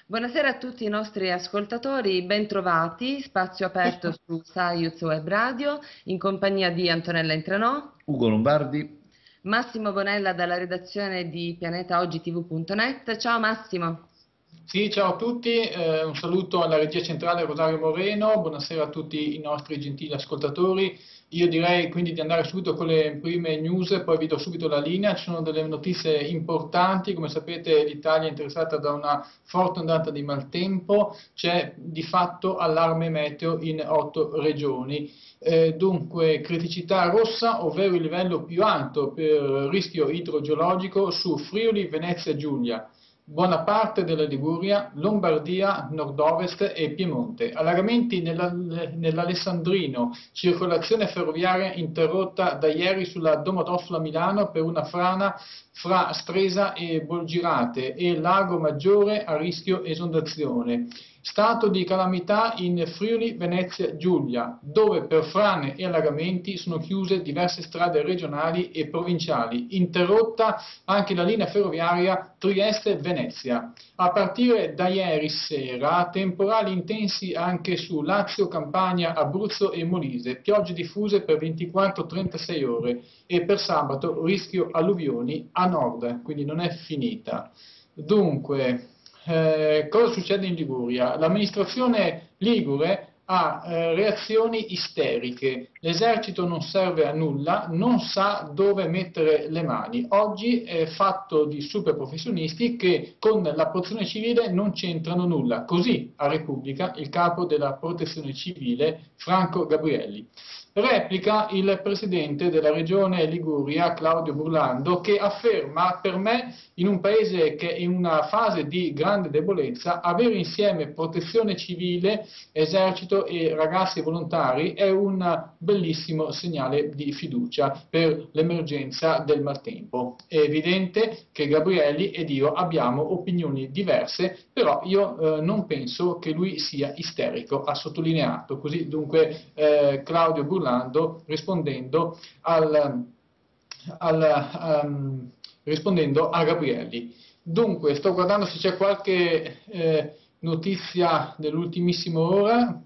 Buonasera a tutti i nostri ascoltatori, bentrovati, spazio aperto su Saiuz Web Radio in compagnia di Antonella Intranò, Ugo Lombardi. Massimo Bonella dalla redazione di pianetaogitv.net. Ciao Massimo. Sì, ciao a tutti, un saluto alla regia centrale Rosario Moreno, buonasera a tutti i nostri gentili ascoltatori. Io direi quindi di andare subito con le prime news, poi vi do subito la linea. Ci sono delle notizie importanti, come sapete l'Italia è interessata da una forte ondata di maltempo, c'è di fatto allarme meteo in 8 regioni. Dunque criticità rossa, ovvero il livello più alto per rischio idrogeologico su Friuli, Venezia e Giulia, buona parte della Liguria, Lombardia, nord-ovest e Piemonte. Allagamenti nell'Alessandrino, circolazione ferroviaria interrotta da ieri sulla Domodossola Milano per una frana fra Stresa e Bolgirate e Lago Maggiore a rischio esondazione. Stato di calamità in Friuli Venezia Giulia, dove per frane e allagamenti sono chiuse diverse strade regionali e provinciali, interrotta anche la linea ferroviaria Trieste-Venezia. A partire da ieri sera, temporali intensi anche su Lazio, Campania, Abruzzo e Molise, piogge diffuse per 24-36 ore e per sabato rischio alluvioni a nord, quindi non è finita. Dunque, cosa succede in Liguria? L'amministrazione ligure ha reazioni isteriche, l'esercito non serve a nulla, non sa dove mettere le mani. Oggi è fatto di super professionisti che con la protezione civile non c'entrano nulla. Così a Repubblica il capo della protezione civile Franco Gabrielli. Replica il presidente della regione Liguria, Claudio Burlando, che afferma: per me, in un paese che è in una fase di grande debolezza, avere insieme protezione civile, esercito e ragazzi volontari è un bellissimo segnale di fiducia per l'emergenza del maltempo. È evidente che Gabrielli ed io abbiamo opinioni diverse, però io non penso che lui sia isterico, ha sottolineato. Così dunque Claudio Burlando rispondendo rispondendo a Gabrielli. Dunque, sto guardando se c'è qualche notizia dell'ultimissima ora.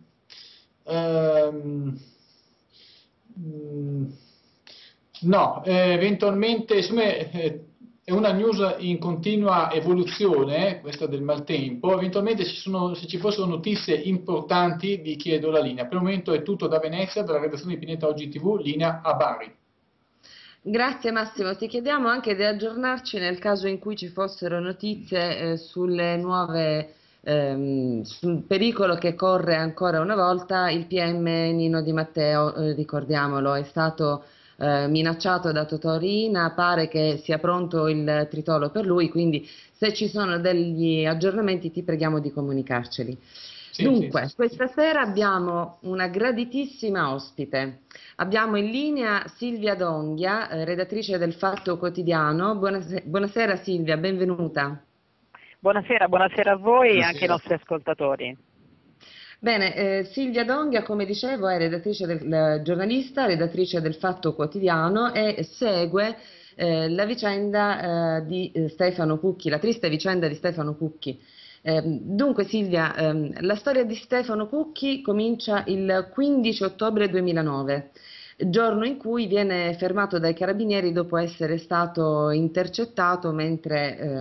No, eventualmente, insomma, è una news in continua evoluzione, questa del maltempo. Eventualmente se ci fossero notizie importanti vi chiedo la linea. Per il momento è tutto da Venezia, dalla redazione di Pineta Oggi TV, linea a Bari. Grazie Massimo, ti chiediamo anche di aggiornarci nel caso in cui ci fossero notizie sulle nuove, sul pericolo che corre ancora una volta il PM Nino Di Matteo, ricordiamolo, è stato minacciato da Totò Riina, pare che sia pronto il tritolo per lui, quindi se ci sono degli aggiornamenti ti preghiamo di comunicarceli. Dunque, questa sera abbiamo una graditissima ospite. Abbiamo in linea Silvia D'Onghia, redattrice del Fatto Quotidiano. Buonasera Silvia, benvenuta. Buonasera a voi e anche ai nostri ascoltatori. Bene, Silvia D'Onghia, come dicevo, è giornalista, redattrice del Fatto Quotidiano e segue la vicenda di Stefano Cucchi, la triste vicenda di Stefano Cucchi. Dunque Silvia, la storia di Stefano Cucchi comincia il 15 ottobre 2009, giorno in cui viene fermato dai carabinieri dopo essere stato intercettato mentre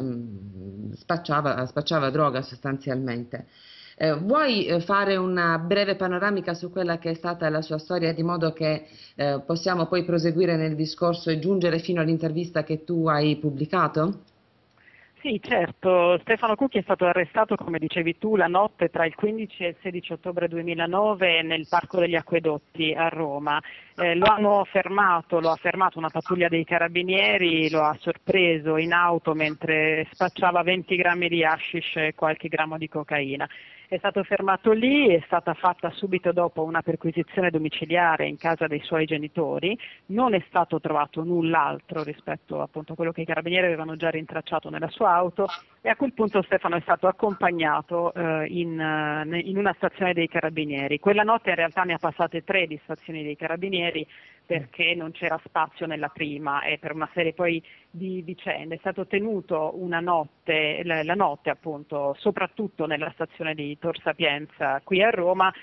spacciava droga sostanzialmente. Vuoi fare una breve panoramica su quella che è stata la sua storia, di modo che possiamo poi proseguire nel discorso e giungere fino all'intervista che tu hai pubblicato? Sì, certo. Stefano Cucchi è stato arrestato, come dicevi tu, la notte tra il 15 e il 16 ottobre 2009 nel Parco degli Acquedotti a Roma. Lo ha fermato una pattuglia dei carabinieri, lo ha sorpreso in auto mentre spacciava 20 grammi di hashish e qualche grammo di cocaina. È stato fermato lì, è stata fatta subito dopo una perquisizione domiciliare in casa dei suoi genitori, non è stato trovato null'altro rispetto appunto a quello che i carabinieri avevano già rintracciato nella sua auto e a quel punto Stefano è stato accompagnato in una stazione dei carabinieri. Quella notte in realtà ne ha passate 3 di stazioni dei carabinieri perché non c'era spazio nella prima e per una serie poi di vicende. È stato tenuto una notte, la notte appunto, soprattutto nella stazione di Tor Sapienza qui a Roma.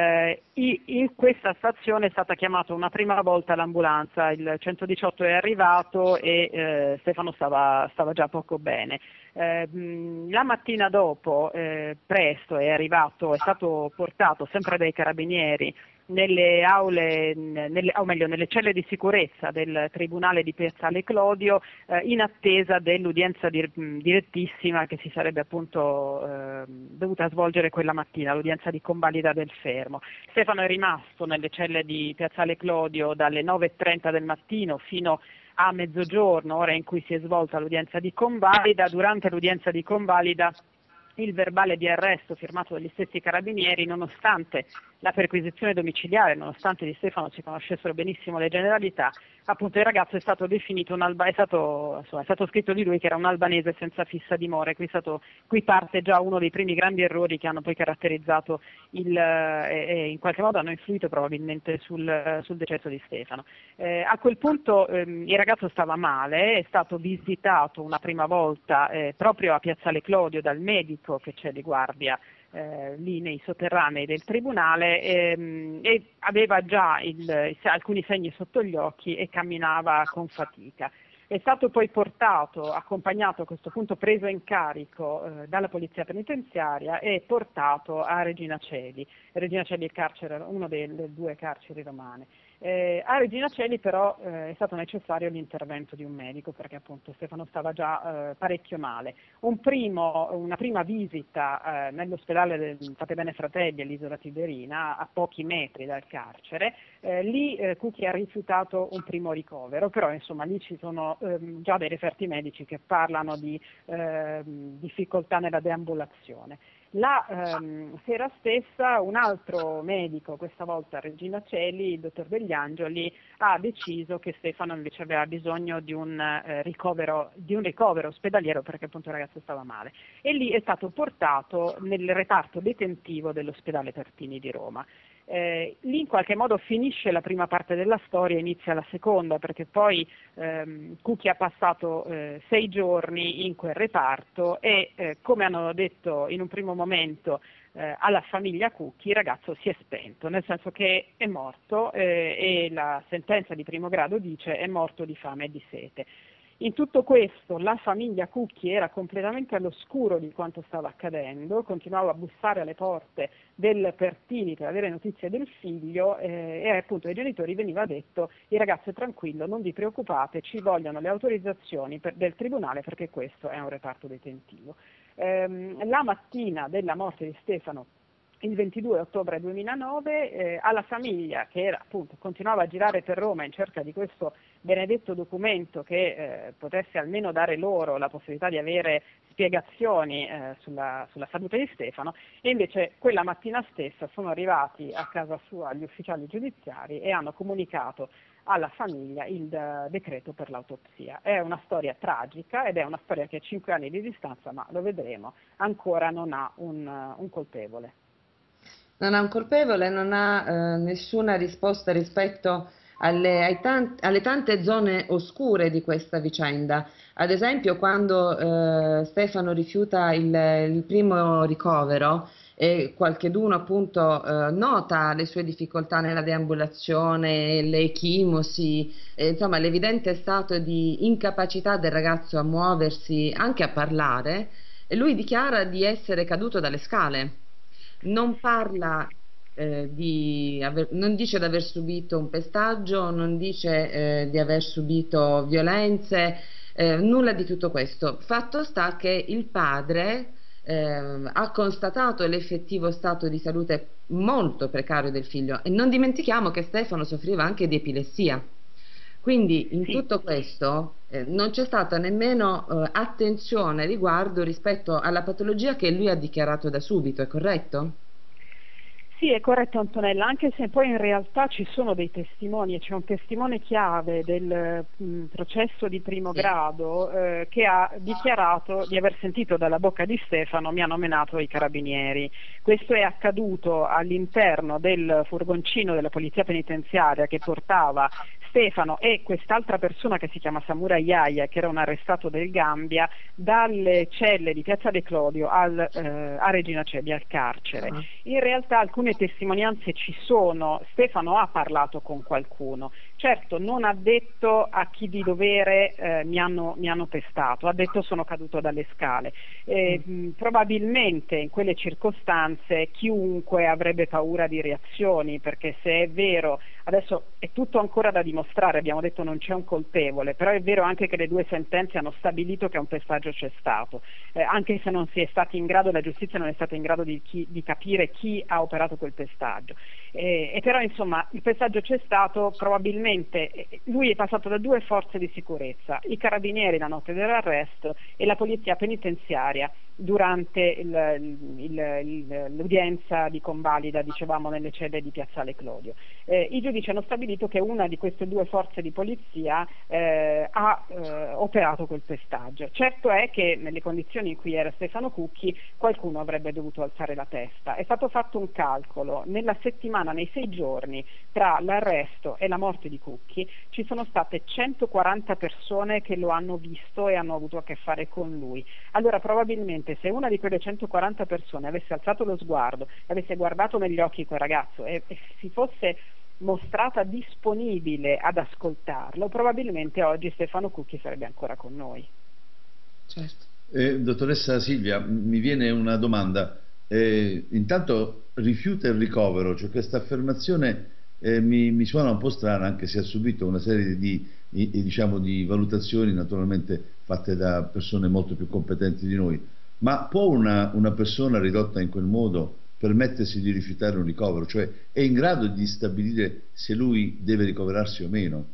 In questa stazione è stata chiamata una prima volta l'ambulanza, il 118 è arrivato e Stefano stava già poco bene. La mattina dopo, presto è stato portato sempre dai carabinieri nelle aule, o meglio nelle celle di sicurezza del Tribunale di Piazzale Clodio, in attesa dell'udienza direttissima che si sarebbe appunto dovuta svolgere quella mattina, l'udienza di convalida del fermo. Stefano è rimasto nelle celle di Piazzale Clodio dalle 9:30 del mattino fino a mezzogiorno, ora in cui si è svolta l'udienza di convalida. Durante l'udienza di convalida il verbale di arresto firmato dagli stessi carabinieri, nonostante la perquisizione domiciliare, nonostante di Stefano si conoscessero benissimo le generalità, appunto il ragazzo è stato definito è stato scritto di lui che era un albanese senza fissa dimora, e qui parte già uno dei primi grandi errori che hanno poi caratterizzato e in qualche modo hanno influito probabilmente sul decesso di Stefano. A quel punto il ragazzo stava male, è stato visitato una prima volta proprio a Piazzale Clodio dal medico che c'è di guardia lì nei sotterranei del tribunale, e aveva già alcuni segni sotto gli occhi e camminava con fatica. È stato poi accompagnato a questo punto, preso in carico dalla polizia penitenziaria e portato a Regina Coeli. Regina Coeli è il carcere, uno delle due carceri romane. A Regina Coeli però è stato necessario l'intervento di un medico perché appunto Stefano stava già parecchio male. Una prima visita nell'ospedale del Fate Bene Fratelli all'isola Tiberina, a pochi metri dal carcere, lì Cucchi ha rifiutato un primo ricovero, però insomma lì ci sono già dei referti medici che parlano di difficoltà nella deambulazione. La sera stessa un altro medico, questa volta a Regina Coeli, il dottor Degli Angioli, ha deciso che Stefano invece aveva bisogno di un ricovero ospedaliero perché appunto il ragazzo stava male, e lì è stato portato nel reparto detentivo dell'ospedale Pertini di Roma. Lì in qualche modo finisce la prima parte della storia, inizia la seconda, perché poi Cucchi ha passato 6 giorni in quel reparto e come hanno detto in un primo momento alla famiglia Cucchi, il ragazzo si è spento, nel senso che è morto e la sentenza di primo grado dice è morto di fame e di sete. In tutto questo la famiglia Cucchi era completamente all'oscuro di quanto stava accadendo, continuava a bussare alle porte del Pertini per avere notizie del figlio e appunto ai genitori veniva detto: il ragazzo è tranquillo, non vi preoccupate, ci vogliono le autorizzazioni del tribunale perché questo è un reparto detentivo. La mattina della morte di Stefano, il 22 ottobre 2009, alla famiglia che appunto continuava a girare per Roma in cerca di questo benedetto documento che potesse almeno dare loro la possibilità di avere spiegazioni sulla salute di Stefano, e invece quella mattina stessa sono arrivati a casa sua gli ufficiali giudiziari e hanno comunicato alla famiglia il decreto per l'autopsia. È una storia tragica ed è una storia che a 5 anni di distanza, ma lo vedremo, ancora non ha un colpevole. Non ha un colpevole, non ha nessuna risposta rispetto alle tante zone oscure di questa vicenda. Ad esempio, quando Stefano rifiuta il primo ricovero e qualcheduno appunto nota le sue difficoltà nella deambulazione, le echimosi, insomma l'evidente stato di incapacità del ragazzo a muoversi, anche a parlare, e lui dichiara di essere caduto dalle scale. Non parla non dice di aver subito un pestaggio, non dice di aver subito violenze, nulla di tutto questo. Fatto sta che il padre ha constatato l'effettivo stato di salute molto precario del figlio, e non dimentichiamo che Stefano soffriva anche di epilessia. Quindi in tutto questo non c'è stata nemmeno attenzione riguardo rispetto alla patologia che lui ha dichiarato da subito, è corretto? Sì, è corretto Antonella, anche se poi in realtà ci sono dei testimoni, e c'è un testimone chiave del processo di primo grado che ha dichiarato di aver sentito dalla bocca di Stefano: mi hanno menato i carabinieri. Questo è accaduto all'interno del furgoncino della polizia penitenziaria che portava Stefano e quest'altra persona che si chiama Samura Yahya, che era un arrestato del Gambia, dalle celle di Piazza De Clodio a Regina Coeli, al carcere. In realtà alcune testimonianze ci sono. Stefano ha parlato con qualcuno, certo non ha detto a chi di dovere mi hanno pestato, ha detto sono caduto dalle scale. Probabilmente in quelle circostanze chiunque avrebbe paura di reazioni, perché se è vero, adesso è tutto ancora da dimostrare, abbiamo detto non c'è un colpevole, però è vero anche che le due sentenze hanno stabilito che un pestaggio c'è stato, anche se non si è stati in grado, la giustizia non è stata in grado di capire chi ha operato quel pestaggio. E però insomma il pestaggio c'è stato, probabilmente lui è passato da due forze di sicurezza, i carabinieri la notte dell'arresto e la polizia penitenziaria durante l'udienza di convalida, dicevamo, nelle celle di Piazzale Clodio. I giudici hanno stabilito che una di queste due forze di polizia ha operato quel pestaggio. Certo è che nelle condizioni in cui era Stefano Cucchi qualcuno avrebbe dovuto alzare la testa. È stato fatto un calcolo: nella settimana, nei 6 giorni tra l'arresto e la morte di Cucchi ci sono state 140 persone che lo hanno visto e hanno avuto a che fare con lui. Allora probabilmente se una di quelle 140 persone avesse alzato lo sguardo, avesse guardato negli occhi quel ragazzo e si fosse mostrata disponibile ad ascoltarlo, probabilmente oggi Stefano Cucchi sarebbe ancora con noi. Certo. Dottoressa Silvia, mi viene una domanda. Intanto rifiuta il ricovero, cioè questa affermazione mi suona un po' strana, anche se ha subito una serie diciamo, di valutazioni naturalmente fatte da persone molto più competenti di noi. Ma può una persona ridotta in quel modo permettersi di rifiutare un ricovero? Cioè è in grado di stabilire se lui deve ricoverarsi o meno?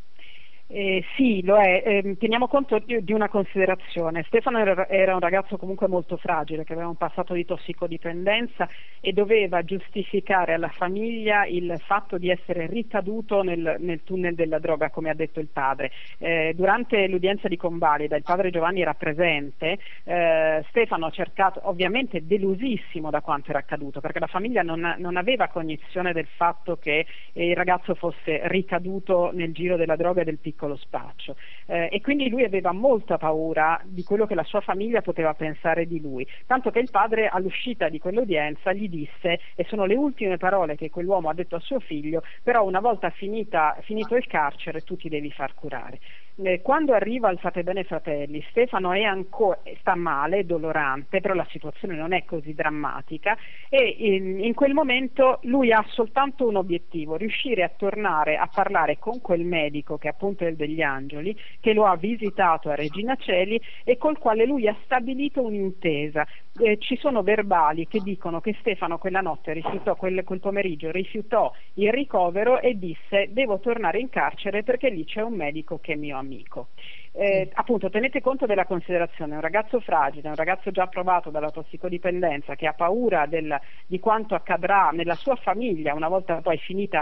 Sì, lo è. Teniamo conto di una considerazione. Stefano era un ragazzo comunque molto fragile, che aveva un passato di tossicodipendenza e doveva giustificare alla famiglia il fatto di essere ricaduto nel tunnel della droga, come ha detto il padre. Durante l'udienza di convalida il padre Giovanni era presente. Stefano ha cercato, ovviamente delusissimo da quanto era accaduto, perché la famiglia non aveva cognizione del fatto che il ragazzo fosse ricaduto nel giro della droga e del piccolo spaccio, e quindi lui aveva molta paura di quello che la sua famiglia poteva pensare di lui, tanto che il padre all'uscita di quell'udienza gli disse, e sono le ultime parole che quell'uomo ha detto a suo figlio: però una volta finito il carcere tu ti devi far curare. Quando arriva al Fate Bene Fratelli, Stefano sta male, dolorante, però la situazione non è così drammatica, e in quel momento lui ha soltanto un obiettivo: riuscire a tornare a parlare con quel medico, che appunto è il degli Angeli, che lo ha visitato a Regina Coeli e col quale lui ha stabilito un'intesa. Ci sono verbali che dicono che Stefano quella notte quel pomeriggio rifiutò il ricovero e disse: devo tornare in carcere perché lì c'è un medico che è mio amico. Appunto, tenete conto della considerazione: un ragazzo fragile, un ragazzo già provato dalla tossicodipendenza, che ha paura di quanto accadrà nella sua famiglia una volta poi finito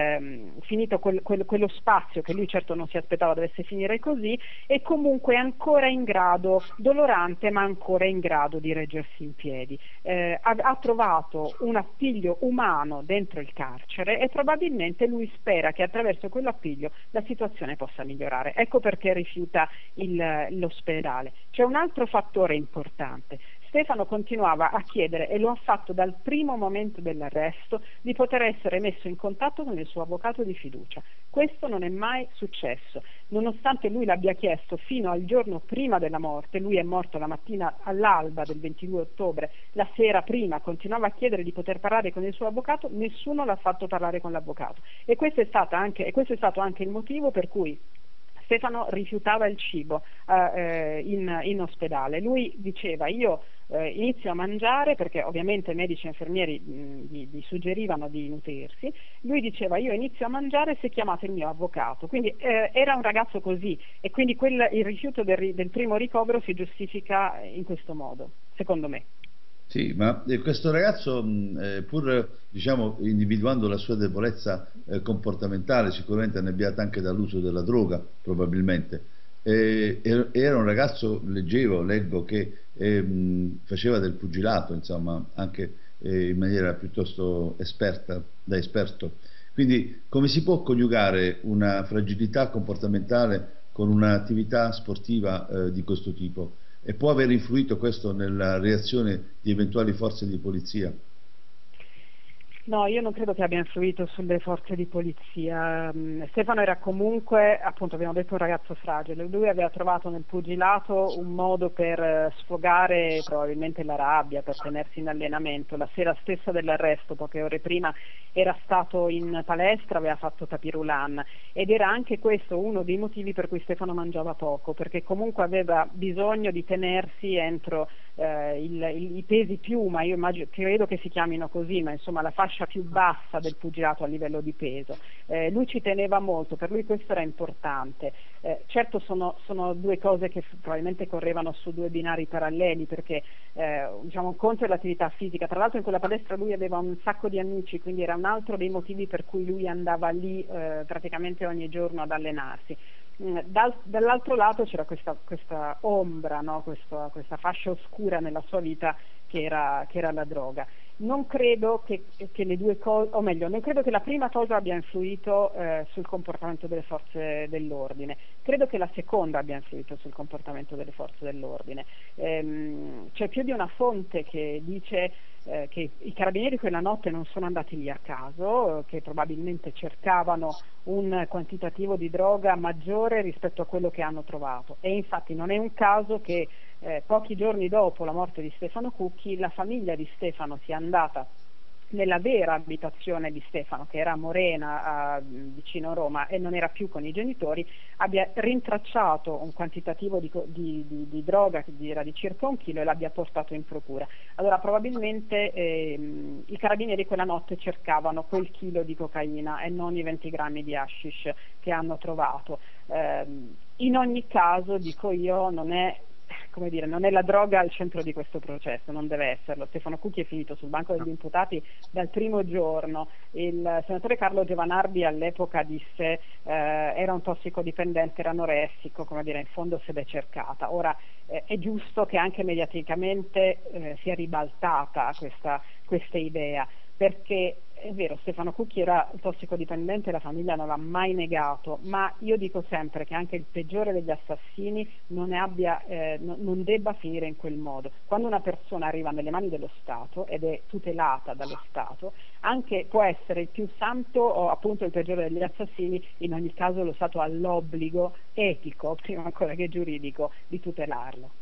quello spazio che lui certo non si aspettava dovesse finire così, e comunque ancora in grado, dolorante ma ancora in grado di reggersi in piedi. Ha trovato un appiglio umano dentro il carcere e probabilmente lui spera che attraverso quell'appiglio la situazione possa migliorare. Ecco perché rifiuta l'ospedale. C'è un altro fattore importante: Stefano continuava a chiedere, e lo ha fatto dal primo momento dell'arresto, di poter essere messo in contatto con il suo avvocato di fiducia. Questo non è mai successo, nonostante lui l'abbia chiesto fino al giorno prima della morte. Lui è morto la mattina all'alba del 22 ottobre, la sera prima continuava a chiedere di poter parlare con il suo avvocato, nessuno l'ha fatto parlare con l'avvocato, e questo è stato anche il motivo per cui Stefano rifiutava il cibo in ospedale. Lui diceva: io inizio a mangiare, perché ovviamente medici e infermieri gli suggerivano di nutrirsi. Lui diceva: io inizio a mangiare se chiamate il mio avvocato. Quindi era un ragazzo così, e quindi il rifiuto del primo ricovero si giustifica in questo modo, secondo me. Sì, ma questo ragazzo, pur diciamo, individuando la sua debolezza comportamentale, sicuramente annebbiata anche dall'uso della droga, probabilmente, era un ragazzo, leggo che faceva del pugilato, insomma, anche in maniera piuttosto esperto. Quindi come si può coniugare una fragilità comportamentale con un'attività sportiva di questo tipo? E può aver influito questo nella reazione di eventuali forze di polizia? No, io non credo che abbia influito sulle forze di polizia. Stefano era comunque, appunto abbiamo detto, un ragazzo fragile. Lui aveva trovato nel pugilato un modo per sfogare probabilmente la rabbia, per tenersi in allenamento. La sera stessa dell'arresto, poche ore prima, era stato in palestra, aveva fatto tapirulan, ed era anche questo uno dei motivi per cui Stefano mangiava poco, perché comunque aveva bisogno di tenersi entro i pesi piuma, io credo che si chiamino così, ma insomma la fascia più bassa del pugilato a livello di peso. Lui ci teneva molto, per lui questo era importante. Certo sono due cose che probabilmente correvano su due binari paralleli, perché diciamo, un conto è l'attività fisica, tra l'altro in quella palestra lui aveva un sacco di amici, quindi era un altro dei motivi per cui lui andava lì praticamente ogni giorno ad allenarsi. Dall'altro lato c'era questa ombra, no? questa fascia oscura nella sua vita che era la droga. Non credo che le due cose, o meglio, non credo che la prima cosa abbia influito sul comportamento delle forze dell'ordine. Credo che la seconda abbia influito sul comportamento delle forze dell'ordine. C'è più di una fonte che dice che i carabinieri quella notte non sono andati lì a caso, che probabilmente cercavano un quantitativo di droga maggiore rispetto a quello che hanno trovato, e infatti non è un caso che pochi giorni dopo la morte di Stefano Cucchi la famiglia di Stefano sia andata nella vera abitazione di Stefano, che era a Morena, vicino Roma, e non era più con i genitori, abbia rintracciato un quantitativo di droga che era di circa 1 chilo e l'abbia portato in procura. Allora probabilmente i carabinieri quella notte cercavano quel chilo di cocaina e non i 20 grammi di hashish che hanno trovato. In ogni caso, dico io, non è la droga al centro di questo processo, non deve esserlo. Stefano Cucchi è finito sul banco degli imputati dal primo giorno. Il senatore Carlo Giovanardi all'epoca disse era un tossicodipendente, era anoressico, in fondo se l'è cercata. Ora è giusto che anche mediaticamente sia ribaltata questa idea, perché è vero, Stefano Cucchi era tossicodipendente, la famiglia non l'ha mai negato, ma io dico sempre che anche il peggiore degli assassini non debba finire in quel modo. Quando una persona arriva nelle mani dello Stato ed è tutelata dallo Stato, anche può essere il più santo o appunto il peggiore degli assassini, in ogni caso lo Stato ha l'obbligo etico, prima ancora che giuridico, di tutelarlo.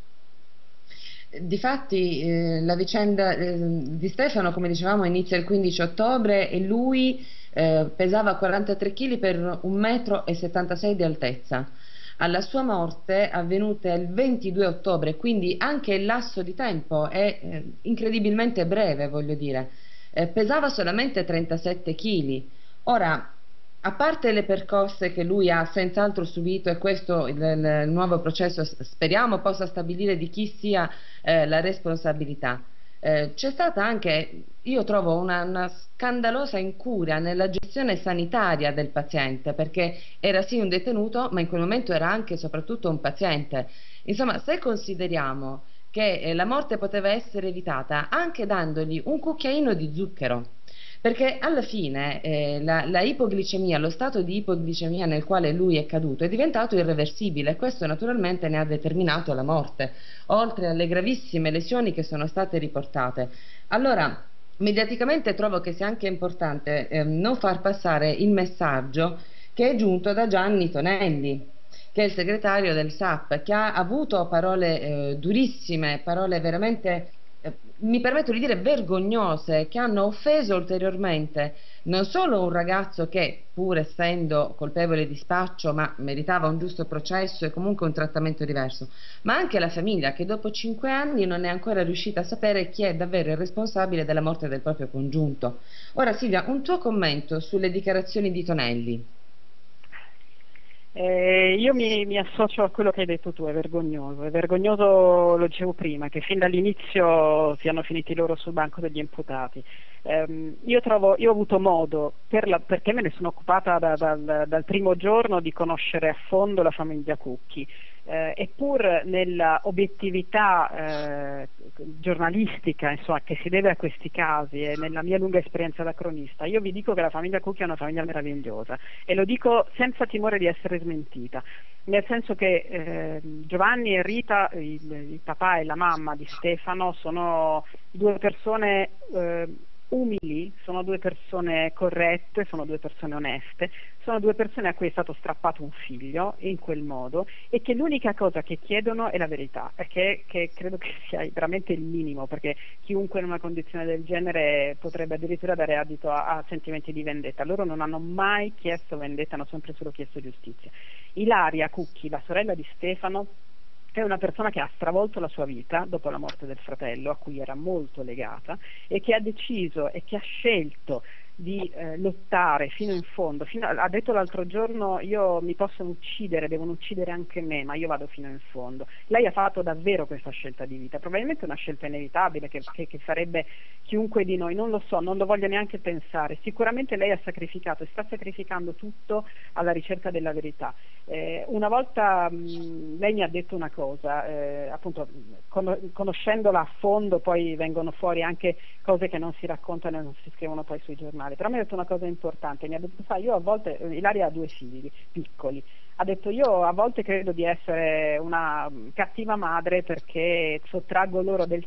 Difatti la vicenda di Stefano, come dicevamo, inizia il 15 ottobre e lui pesava 43 kg per 1,76 m di altezza. Alla sua morte, avvenuta il 22 ottobre, quindi anche il lasso di tempo è incredibilmente breve, voglio dire. Pesava solamente 37 kg. Ora, a parte le percosse che lui ha senz'altro subito, e questo il nuovo processo speriamo possa stabilire di chi sia la responsabilità, c'è stata anche, io trovo, una scandalosa incuria nella gestione sanitaria del paziente, perché era sì un detenuto, ma in quel momento era anche e soprattutto un paziente. Insomma, se consideriamo che la morte poteva essere evitata anche dandogli un cucchiaino di zucchero, perché alla fine la ipoglicemia, lo stato di ipoglicemia nel quale lui è caduto è diventato irreversibile, e questo naturalmente ne ha determinato la morte, oltre alle gravissime lesioni che sono state riportate. Allora, mediaticamente trovo che sia anche importante non far passare il messaggio che è giunto da Gianni Tonelli, che è il segretario del SAP, che ha avuto parole durissime, parole veramente mi permetto di dire vergognose, che hanno offeso ulteriormente non solo un ragazzo che, pur essendo colpevole di spaccio, ma meritava un giusto processo e comunque un trattamento diverso, ma anche la famiglia, che dopo 5 anni non è ancora riuscita a sapere chi è davvero il responsabile della morte del proprio congiunto. Ora Silvia, un tuo commento sulle dichiarazioni di Tonelli. Io mi associo a quello che hai detto tu, è vergognoso, lo dicevo prima, che fin dall'inizio siano finiti loro sul banco degli imputati. Io ho avuto modo, perché me ne sono occupata dal primo giorno, di conoscere a fondo la famiglia Cucchi. e pur nella obiettività giornalistica, insomma, che si deve a questi casi, e nella mia lunga esperienza da cronista, io vi dico che la famiglia Cucchi è una famiglia meravigliosa, e lo dico senza timore di essere smentita, nel senso che Giovanni e Rita, il papà e la mamma di Stefano, sono due persone umili, sono due persone corrette, sono due persone oneste, sono due persone a cui è stato strappato un figlio in quel modo, e che l'unica cosa che chiedono è la verità, che credo che sia veramente il minimo, perché chiunque in una condizione del genere potrebbe addirittura dare adito a sentimenti di vendetta. Loro non hanno mai chiesto vendetta, hanno sempre solo chiesto giustizia. Ilaria Cucchi, la sorella di Stefano, è una persona che ha stravolto la sua vita dopo la morte del fratello, a cui era molto legata, e che ha deciso e che ha scelto di lottare fino in fondo. Ha detto l'altro giorno: io mi possono uccidere, devono uccidere anche me, ma io vado fino in fondo. Lei ha fatto davvero questa scelta di vita, probabilmente una scelta inevitabile che farebbe chiunque di noi, non lo so, non lo voglio neanche pensare. Sicuramente lei ha sacrificato e sta sacrificando tutto alla ricerca della verità. Una volta lei mi ha detto una cosa, appunto, conoscendola a fondo poi vengono fuori anche cose che non si raccontano e non si scrivono poi sui giornali, però mi ha detto una cosa importante, mi ha detto: sai, io a volte, Ilaria ha 2 figli piccoli, ha detto: io a volte credo di essere una cattiva madre perché sottraggo loro del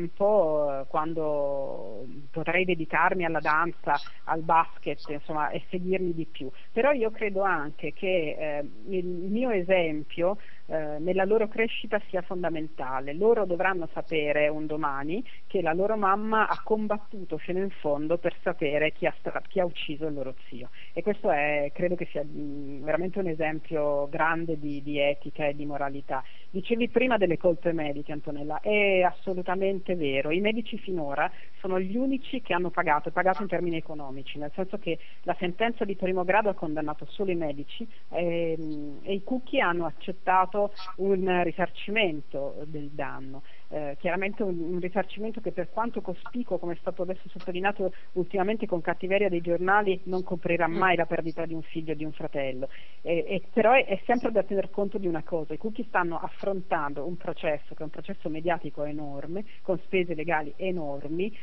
tempo quando potrei dedicarmi alla danza, al basket, insomma, e seguirmi di più, però io credo anche che il mio esempio nella loro crescita sia fondamentale. Loro dovranno sapere un domani che la loro mamma ha combattuto fino in fondo per sapere chi ha ucciso il loro zio, e questo credo che sia veramente un esempio grande di etica e di moralità. Dicevi prima delle colpe mediche, Antonella, è assolutamente vero. I medici finora sono gli unici che hanno pagato in termini economici, nel senso che la sentenza di primo grado ha condannato solo i medici, e i Cucchi hanno accettato un risarcimento del danno, chiaramente un risarcimento che, per quanto cospicuo, come è stato adesso sottolineato ultimamente con cattiveria dei giornali, non coprirà mai la perdita di un figlio o di un fratello, però è sempre da tener conto di una cosa: i Cucchi stanno affrontando un processo che è un processo mediatico enorme, con spese legali enormi,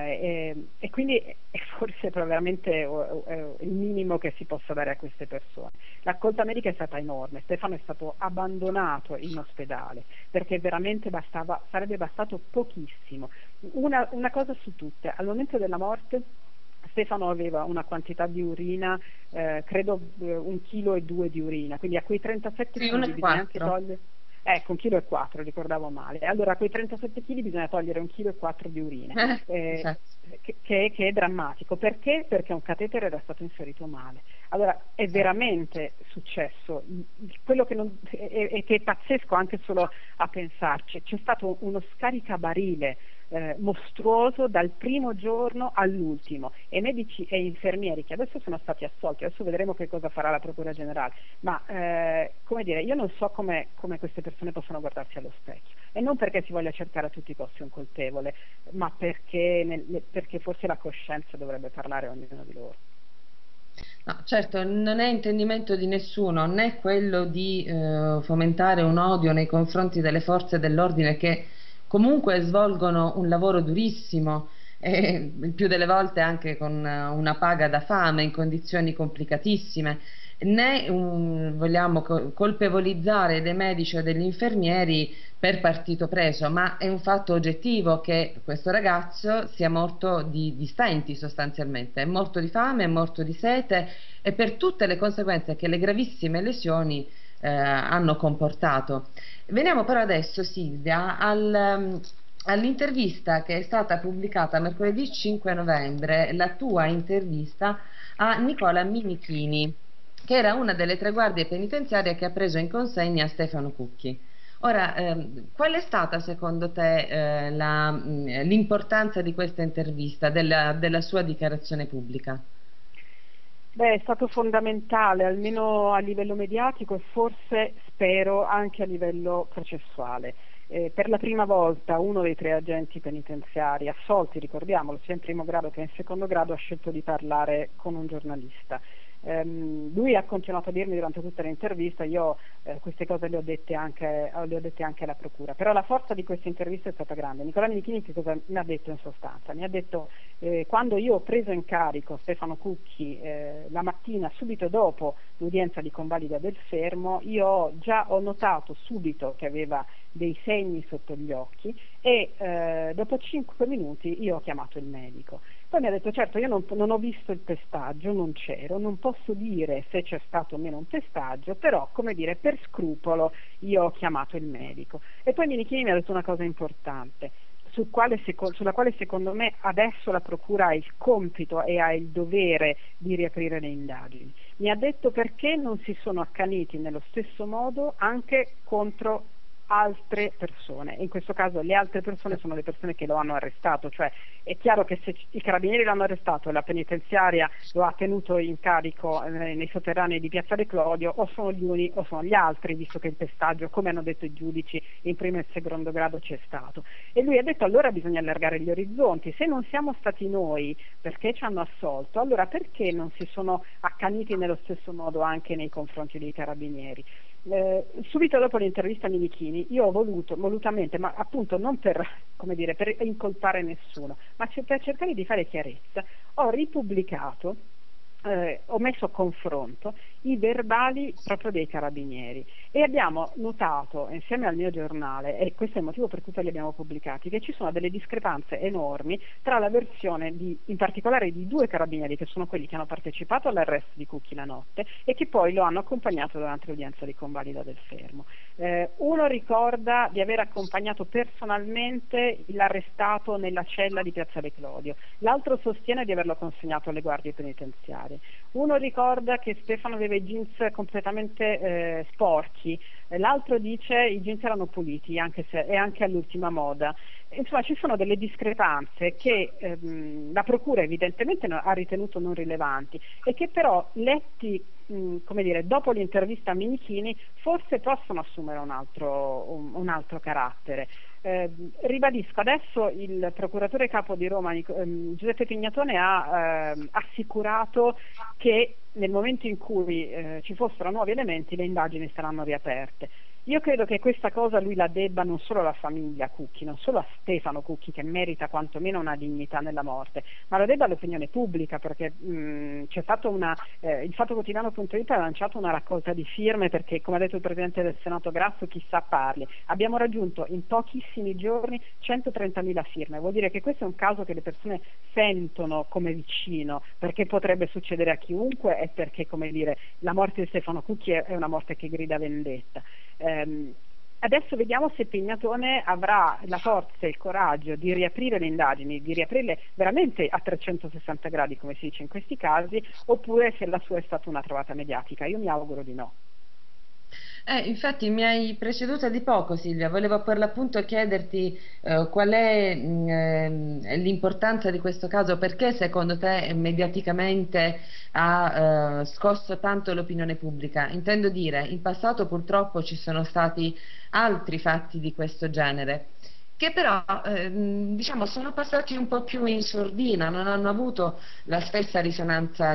e quindi è forse veramente il minimo che si possa dare a queste persone. L'accolta medica è stata enorme, Stefano è stato abbandonato in ospedale perché veramente sarebbe bastato pochissimo. Una cosa su tutte: al momento della morte Stefano aveva una quantità di urina, credo 1,2 kg di urina, quindi a quei 37 kg bisogna anche togliere. Ecco, 1,4 kg, ricordavo male. Allora, a quei 37 kg bisogna togliere 1,4 kg di urina, che è drammatico. Perché? Perché un catetere era stato inserito male. Allora, è veramente successo quello che è pazzesco anche solo a pensarci. C'è stato uno scaricabarile mostruoso dal primo giorno all'ultimo, e medici e infermieri che adesso sono stati assolti, adesso vedremo che cosa farà la Procura Generale, ma come dire, io non so come queste persone possono guardarsi allo specchio, e non perché si voglia cercare a tutti i costi un colpevole, ma perché forse la coscienza dovrebbe parlare a ognuno di loro. No, certo, non è intendimento di nessuno, né quello di fomentare un odio nei confronti delle forze dell'ordine, che comunque svolgono un lavoro durissimo, e il più delle volte anche con una paga da fame, in condizioni complicatissime, né vogliamo colpevolizzare dei medici o degli infermieri per partito preso, ma è un fatto oggettivo che questo ragazzo sia morto di stenti, sostanzialmente, è morto di fame, è morto di sete, e per tutte le conseguenze che le gravissime lesioni hanno comportato. Veniamo però adesso, Silvia, all'intervista che è stata pubblicata mercoledì 5 novembre, la tua intervista a Nicola Minichini, che era una delle 3 guardie penitenziarie che ha preso in consegna Stefano Cucchi. Ora, qual è stata secondo te l'importanza di questa intervista, della sua dichiarazione pubblica? Beh, è stato fondamentale, almeno a livello mediatico, e forse, spero, anche a livello processuale. Per la prima volta uno dei 3 agenti penitenziari assolti, ricordiamolo, sia in primo grado che in secondo grado, ha scelto di parlare con un giornalista. Lui ha continuato a dirmi durante tutta l'intervista, io queste cose le ho dette anche alla procura, però la forza di questa intervista è stata grande. Nicola Minichini che cosa mi ha detto in sostanza? Mi ha detto quando io ho preso in carico Stefano Cucchi la mattina subito dopo l'udienza di convalida del fermo, io ho notato subito che aveva dei segni sotto gli occhi e dopo 5 minuti io ho chiamato il medico. Poi mi ha detto certo io non ho visto il testaggio, non c'ero, non posso dire se c'è stato o meno un testaggio, però come dire per scrupolo io ho chiamato il medico. E poi Minichini mi ha detto una cosa importante, sulla quale secondo me adesso la procura ha il compito e ha il dovere di riaprire le indagini. Mi ha detto perché non si sono accaniti nello stesso modo anche contro altre persone, in questo caso le altre persone sono le persone che lo hanno arrestato, cioè è chiaro che se i carabinieri l'hanno arrestato e la penitenziaria lo ha tenuto in carico nei sotterranei di Piazzale Clodio, o sono gli uni o sono gli altri, visto che il pestaggio, come hanno detto i giudici, in primo e secondo grado c'è stato. E lui ha detto allora bisogna allargare gli orizzonti, se non siamo stati noi perché ci hanno assolto, allora perché non si sono accaniti nello stesso modo anche nei confronti dei carabinieri? Subito dopo l'intervista a Minichini io ho volutamente, ma appunto non per incolpare nessuno, ma per cercare di fare chiarezza, ho ripubblicato, ho messo a confronto i verbali proprio dei carabinieri e abbiamo notato insieme al mio giornale, e questo è il motivo per cui li abbiamo pubblicati, che ci sono delle discrepanze enormi tra la versione in particolare di 2 carabinieri che sono quelli che hanno partecipato all'arresto di Cucchi la notte e che poi lo hanno accompagnato durante l'udienza di convalida del fermo. Uno ricorda di aver accompagnato personalmente l'arrestato nella cella di Piazzale Clodio, l'altro sostiene di averlo consegnato alle guardie penitenziarie. Uno ricorda che Stefano aveva i jeans completamente sporchi, l'altro dice i jeans erano puliti e anche all'ultima moda. Insomma ci sono delle discrepanze che la procura evidentemente ha ritenuto non rilevanti e che però letti dopo l'intervista a Minichini forse possono assumere un altro carattere. Ribadisco, adesso il procuratore capo di Roma Giuseppe Pignatone ha assicurato che nel momento in cui ci fossero nuovi elementi le indagini saranno riaperte. Io credo che questa cosa lui la debba non solo alla famiglia Cucchi, non solo a Stefano Cucchi che merita quantomeno una dignità nella morte, ma lo debba all'opinione pubblica perché c'è stato il Fatto Quotidiano.it ha lanciato una raccolta di firme perché, come ha detto il Presidente del Senato Grasso, chissà parli. Abbiamo raggiunto in pochissimi giorni 130.000 firme, vuol dire che questo è un caso che le persone sentono come vicino perché potrebbe succedere a chiunque e perché, la morte di Stefano Cucchi è una morte che grida vendetta. Adesso vediamo se Pignatone avrà la forza e il coraggio di riaprire le indagini, di riaprirle veramente a 360 gradi come si dice in questi casi, oppure se la sua è stata una trovata mediatica. Io mi auguro di no. Infatti mi hai preceduta di poco Silvia, volevo per l'appunto chiederti qual è l'importanza di questo caso, perché secondo te mediaticamente ha scosso tanto l'opinione pubblica. Intendo dire, in passato purtroppo ci sono stati altri fatti di questo genere che però sono passati un po' più in sordina, non hanno avuto la stessa risonanza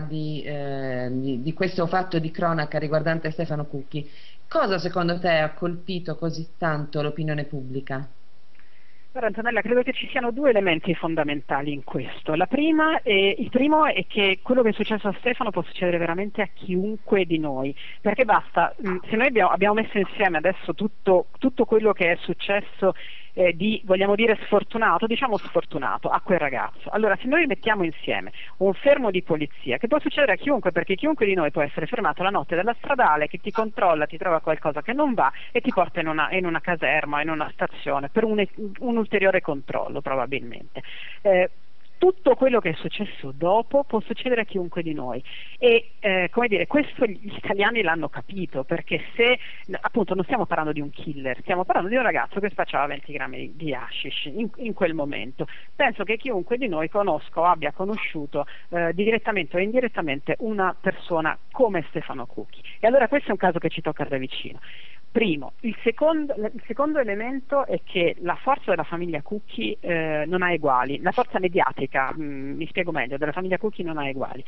di questo fatto di cronaca riguardante Stefano Cucchi. Cosa secondo te ha colpito così tanto l'opinione pubblica? Allora, Antonella, credo che ci siano 2 elementi fondamentali in questo. Il primo è che quello che è successo a Stefano può succedere veramente a chiunque di noi, perché basta, se noi abbiamo messo insieme adesso tutto quello che è successo vogliamo dire sfortunato, diciamo sfortunato a quel ragazzo. Allora, se noi mettiamo insieme un fermo di polizia, che può succedere a chiunque, perché chiunque di noi può essere fermato la notte dalla stradale, che ti controlla, ti trova qualcosa che non va e ti porta in una caserma, in una stazione, per un ulteriore controllo probabilmente. Tutto quello che è successo dopo può succedere a chiunque di noi e questo gli italiani l'hanno capito, perché se appunto non stiamo parlando di un killer, stiamo parlando di un ragazzo che spacciava 20 grammi di hashish in quel momento. Penso che chiunque di noi conosca o abbia conosciuto direttamente o indirettamente una persona come Stefano Cucchi, e allora questo è un caso che ci tocca da vicino. Primo, il secondo elemento è che la forza della famiglia Cucchi non ha eguali, la forza mediatica, mi spiego meglio, della famiglia Cucchi non ha eguali.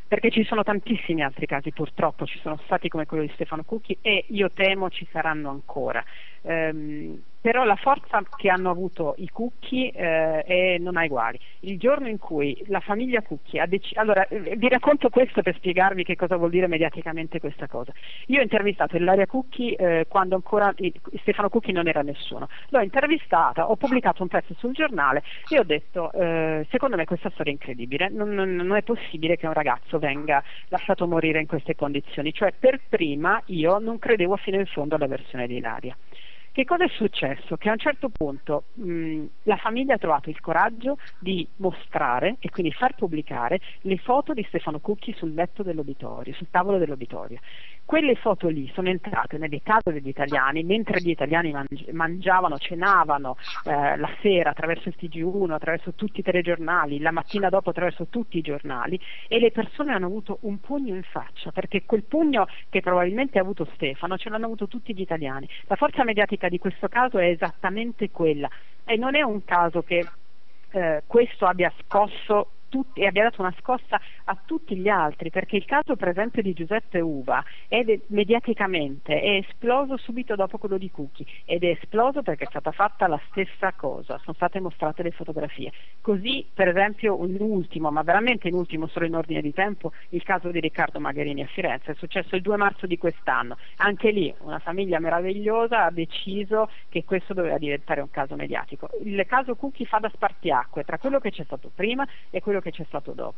perché ci sono tantissimi altri casi, purtroppo ci sono stati come quello di Stefano Cucchi e io temo ci saranno ancora. Però la forza che hanno avuto i Cucchi non ha uguali. Il giorno in cui la famiglia Cucchi ha deciso... Allora, vi racconto questo per spiegarvi che cosa vuol dire mediaticamente questa cosa. Io ho intervistato Ilaria Cucchi quando ancora Stefano Cucchi non era nessuno. L'ho intervistata, ho pubblicato un pezzo sul giornale e ho detto secondo me questa storia è incredibile, non è possibile che un ragazzo venga lasciato morire in queste condizioni. Cioè, per prima io non credevo fino in fondo alla versione di Ilaria. Che cosa è successo? Che a un certo punto la famiglia ha trovato il coraggio di mostrare e quindi far pubblicare le foto di Stefano Cucchi sul letto dell'obitorio, sul tavolo dell'obitorio. Quelle foto lì sono entrate nelle case degli italiani, mentre gli italiani mangiavano, cenavano la sera attraverso il TG1, attraverso tutti i telegiornali, la mattina dopo attraverso tutti i giornali, e le persone hanno avuto un pugno in faccia, perché quel pugno che probabilmente ha avuto Stefano ce l'hanno avuto tutti gli italiani. La forza mediatica di questo caso è esattamente quella, e non è un caso che questo abbia scosso tutti e abbia dato una scossa a tutti gli altri, perché il caso per esempio di Giuseppe Uva mediaticamente è esploso subito dopo quello di Cucchi, ed è esploso perché è stata fatta la stessa cosa, sono state mostrate le fotografie. Così per esempio in ultimo, ma veramente in ultimo solo in ordine di tempo, il caso di Riccardo Magherini a Firenze, è successo il 2 marzo di quest'anno. Anche lì una famiglia meravigliosa ha deciso che questo doveva diventare un caso mediatico. Il caso Cucchi fa da spartiacque tra quello che c'è stato prima e quello che c'è stato dopo.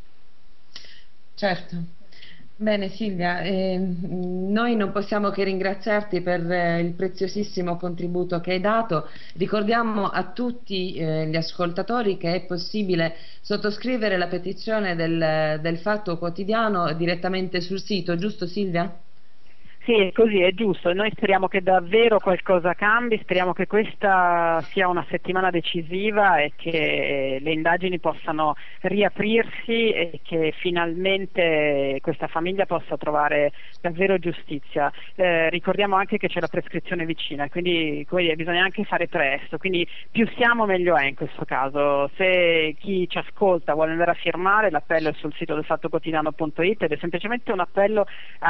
Certo. Bene Silvia, noi non possiamo che ringraziarti per il preziosissimo contributo che hai dato. Ricordiamo a tutti gli ascoltatori che è possibile sottoscrivere la petizione del Fatto Quotidiano direttamente sul sito, giusto Silvia? Sì, è così, è giusto. Noi speriamo che davvero qualcosa cambi, speriamo che questa sia una settimana decisiva e che le indagini possano riaprirsi e che finalmente questa famiglia possa trovare davvero giustizia. Ricordiamo anche che c'è la prescrizione vicina, quindi bisogna anche fare presto, quindi più siamo meglio è in questo caso. Se chi ci ascolta vuole andare a firmare, l'appello è sul sito del fattoquotidiano.it ed è semplicemente un appello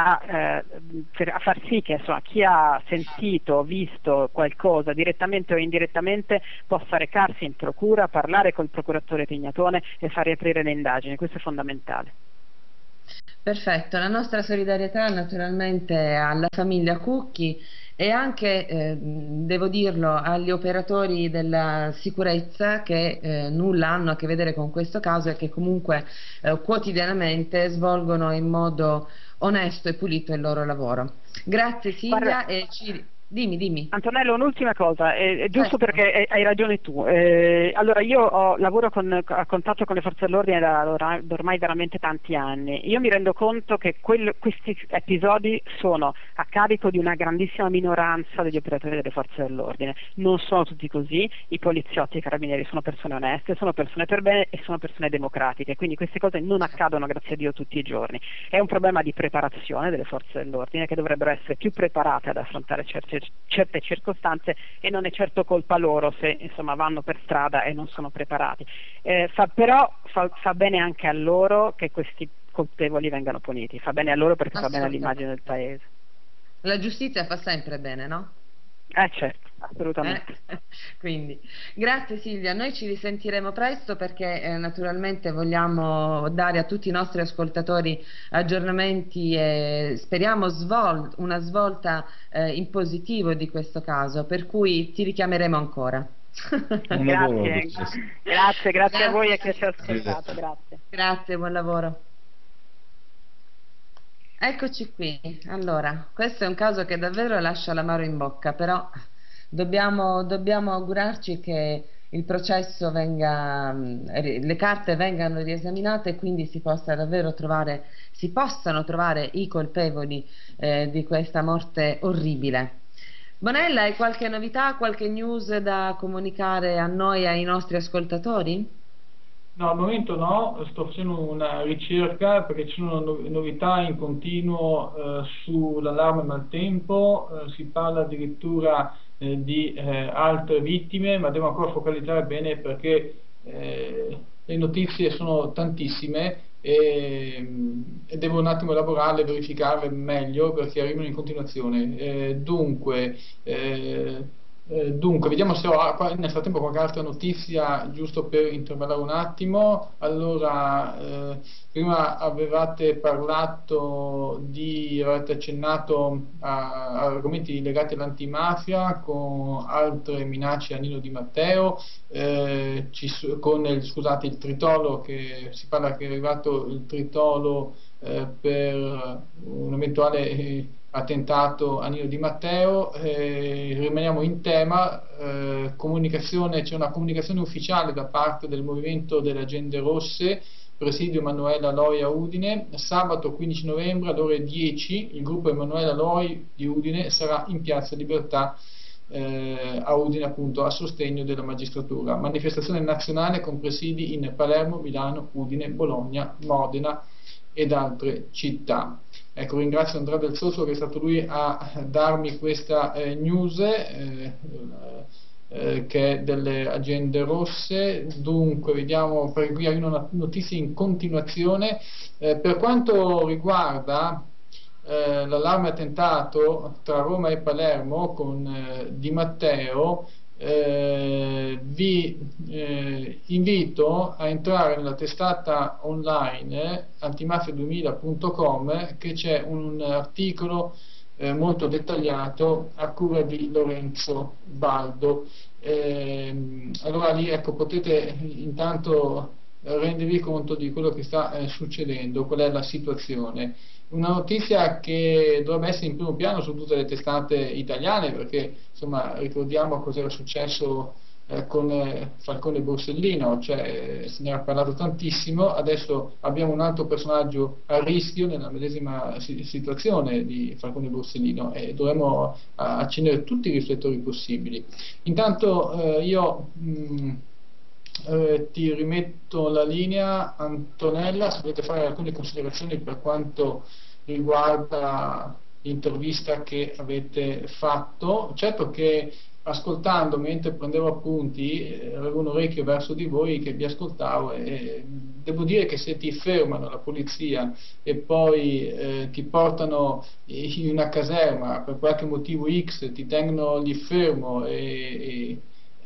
a far sì che insomma, chi ha sentito, visto qualcosa direttamente o indirettamente possa recarsi in procura, parlare col procuratore Pignatone e far riaprire le indagini. Questo è fondamentale. Perfetto, la nostra solidarietà naturalmente alla famiglia Cucchi e anche, devo dirlo, agli operatori della sicurezza che nulla hanno a che vedere con questo caso e che comunque quotidianamente svolgono in modo onesto e pulito il loro lavoro. Grazie Silvia. Guarda, dimmi. Antonello, un'ultima cosa, è giusto Certo. perché hai ragione tu. Allora io lavoro a contatto con le forze dell'ordine da ormai veramente tanti anni. Io mi rendo conto che questi episodi sono a carico di una grandissima minoranza degli operatori delle forze dell'ordine. Non sono tutti così, i poliziotti e i carabinieri sono persone oneste, sono persone per bene e sono persone democratiche, quindi queste cose non accadono, grazie a Dio, tutti i giorni. È un problema di preparazione delle forze dell'ordine, che dovrebbero essere più preparate ad affrontare certe circostanze, e non è certo colpa loro se insomma vanno per strada e non sono preparati. Fa bene anche a loro che questi colpevoli vengano puniti, fa bene a loro perché fa bene all'immagine del paese. La giustizia fa sempre bene, no? Certo, assolutamente. Quindi, grazie Silvia, noi ci risentiremo presto perché naturalmente vogliamo dare a tutti i nostri ascoltatori aggiornamenti e speriamo una svolta in positivo di questo caso, per cui ti richiameremo ancora. Grazie a voi e a chi ci ha ascoltato, grazie. Grazie, buon lavoro. Eccoci qui, allora, questo è un caso che davvero lascia l'amaro in bocca, però dobbiamo augurarci che il processo le carte vengano riesaminate e quindi si possano trovare i colpevoli di questa morte orribile. Bonella, hai qualche novità, qualche news da comunicare a noi e ai nostri ascoltatori? No, al momento no, sto facendo una ricerca perché ci sono novità in continuo sull'allarme maltempo, si parla addirittura di altre vittime, ma devo ancora focalizzare bene perché le notizie sono tantissime e devo un attimo elaborarle, verificarle meglio perché arrivano in continuazione. Dunque, vediamo se ho nel frattempo qualche altra notizia, giusto per intervallare un attimo. Allora, prima avevate accennato a argomenti legati all'antimafia con altre minacce a Nino Di Matteo, con il tritolo, che si parla che è arrivato il tritolo per un eventuale attentato a Nino Di Matteo. Rimaniamo in tema, c'è una comunicazione ufficiale da parte del Movimento delle Agende Rosse, presidio Emanuela Loi a Udine. Sabato 15 novembre alle ore 10 il gruppo Emanuela Loi di Udine sarà in Piazza Libertà a Udine, appunto, a sostegno della magistratura. Manifestazione nazionale con presidi in Palermo, Milano, Udine, Bologna, Modena ed altre città. Ecco, ringrazio Andrea Del Soso, che è stato lui a darmi questa news che è delle Agende Rosse. Dunque, vediamo, perché qui arrivano notizie in continuazione. Per quanto riguarda l'allarme attentato tra Roma e Palermo con Di Matteo, vi invito a entrare nella testata online antimafia2000.com, che c'è un articolo molto dettagliato a cura di Lorenzo Baldo. Allora lì, ecco, potete intanto rendervi conto di quello che sta succedendo, qual è la situazione. Una notizia che dovrebbe essere in primo piano su tutte le testate italiane, perché insomma ricordiamo cosa era successo con Falcone Borsellino, cioè se ne era parlato tantissimo. Adesso abbiamo un altro personaggio a rischio nella medesima situazione di Falcone Borsellino e dovremmo accendere tutti i riflettori possibili. Intanto io ti rimetto la linea, Antonella, se volete fare alcune considerazioni per quanto riguarda l'intervista che avete fatto. Certo che ascoltando, mentre prendevo appunti, avevo un orecchio verso di voi che vi ascoltavo, e devo dire che se ti fermano la polizia e poi ti portano in una caserma per qualche motivo X, ti tengono lì fermo e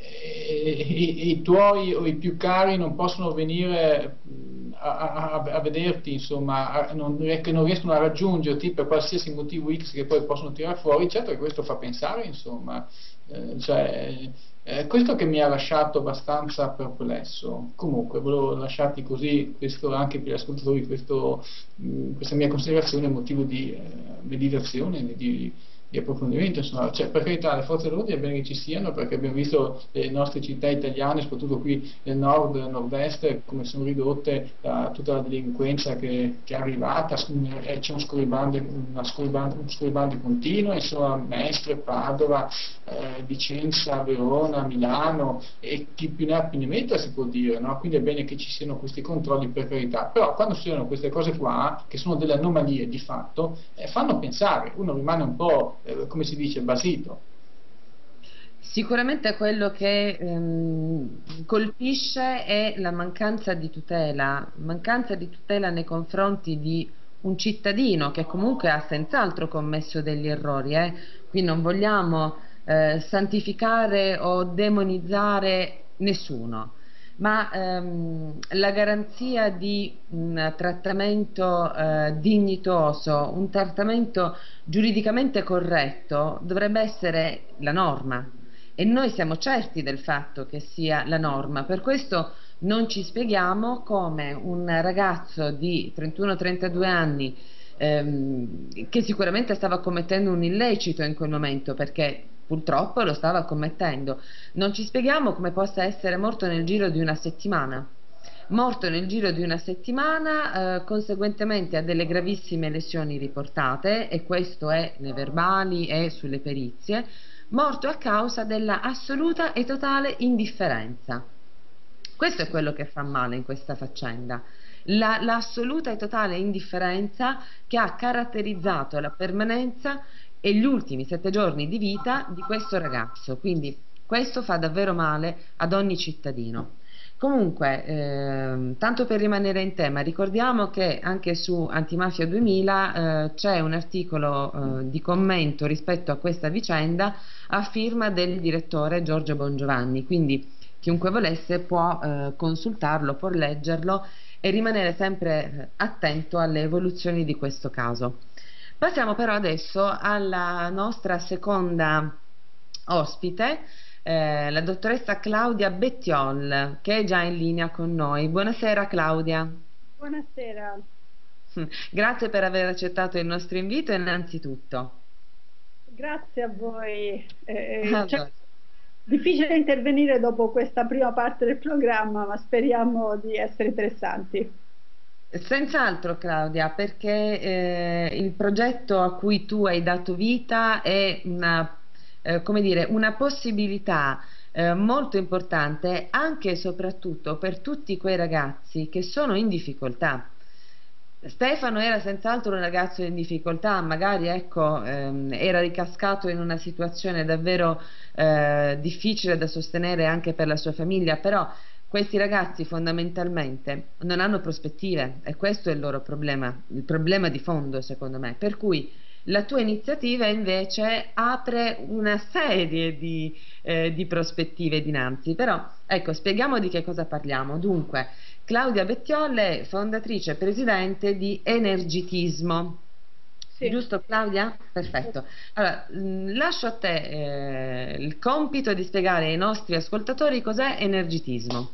i tuoi o i più cari non possono venire a vederti, insomma, che non riescono a raggiungerti per qualsiasi motivo X che poi possono tirare fuori. Certo che questo fa pensare, insomma, questo che mi ha lasciato abbastanza perplesso. Comunque volevo lasciarti così, questo anche per gli ascoltatori, questa mia considerazione, motivo di meditazione, di approfondimento, insomma. Per carità, le forze dell'ordine è bene che ci siano, perché abbiamo visto le nostre città italiane, soprattutto qui nel nord e nord-est, come sono ridotte da tutta la delinquenza che è arrivata. C'è un scorribande continuo, insomma, Mestre, Padova, Vicenza, Verona, Milano, e chi più ne ha più ne metta, si può dire, no? Quindi è bene che ci siano questi controlli, per carità, però quando succedono queste cose qua, che sono delle anomalie di fatto, fanno pensare, uno rimane un po', come si dice, basito. Sicuramente quello che colpisce è la mancanza di tutela nei confronti di un cittadino che comunque ha senz'altro commesso degli errori. Qui non vogliamo santificare o demonizzare nessuno, ma la garanzia di un trattamento dignitoso, un trattamento giuridicamente corretto dovrebbe essere la norma, e noi siamo certi del fatto che sia la norma. Per questo non ci spieghiamo come un ragazzo di 31-32 anni, che sicuramente stava commettendo un illecito in quel momento, perché purtroppo lo stava commettendo, non ci spieghiamo come possa essere morto nel giro di una settimana. Conseguentemente a delle gravissime lesioni riportate, e questo è nei verbali e sulle perizie, morto a causa della assoluta e totale indifferenza. Questo è quello che fa male in questa faccenda, l'assoluta e totale indifferenza che ha caratterizzato la permanenza e gli ultimi 7 giorni di vita di questo ragazzo. Quindi questo fa davvero male ad ogni cittadino. Comunque, tanto per rimanere in tema, ricordiamo che anche su Antimafia 2000 c'è un articolo di commento rispetto a questa vicenda a firma del direttore Giorgio Bongiovanni, quindi chiunque volesse può consultarlo, può leggerlo e rimanere sempre attento alle evoluzioni di questo caso. Passiamo però adesso alla nostra seconda ospite, la dottoressa Claudia Bettiol, che è già in linea con noi. Buonasera Claudia. Buonasera. Grazie per aver accettato il nostro invito innanzitutto. Grazie a voi. Allora. Difficile intervenire dopo questa prima parte del programma, ma speriamo di essere interessanti. Senz'altro Claudia, perché il progetto a cui tu hai dato vita è come dire, una possibilità molto importante anche e soprattutto per tutti quei ragazzi che sono in difficoltà. Stefano era senz'altro un ragazzo in difficoltà, magari ecco, era ricascato in una situazione davvero difficile da sostenere anche per la sua famiglia, però questi ragazzi fondamentalmente non hanno prospettive e questo è il loro problema, il problema di fondo secondo me, per cui la tua iniziativa invece apre una serie di prospettive dinanzi, però ecco, spieghiamo di che cosa parliamo. Dunque, Claudia Bettiolle, fondatrice e presidente di Energitismo. Sì. Giusto Claudia? Perfetto. Allora, lascio a te il compito di spiegare ai nostri ascoltatori cos'è Energitismo.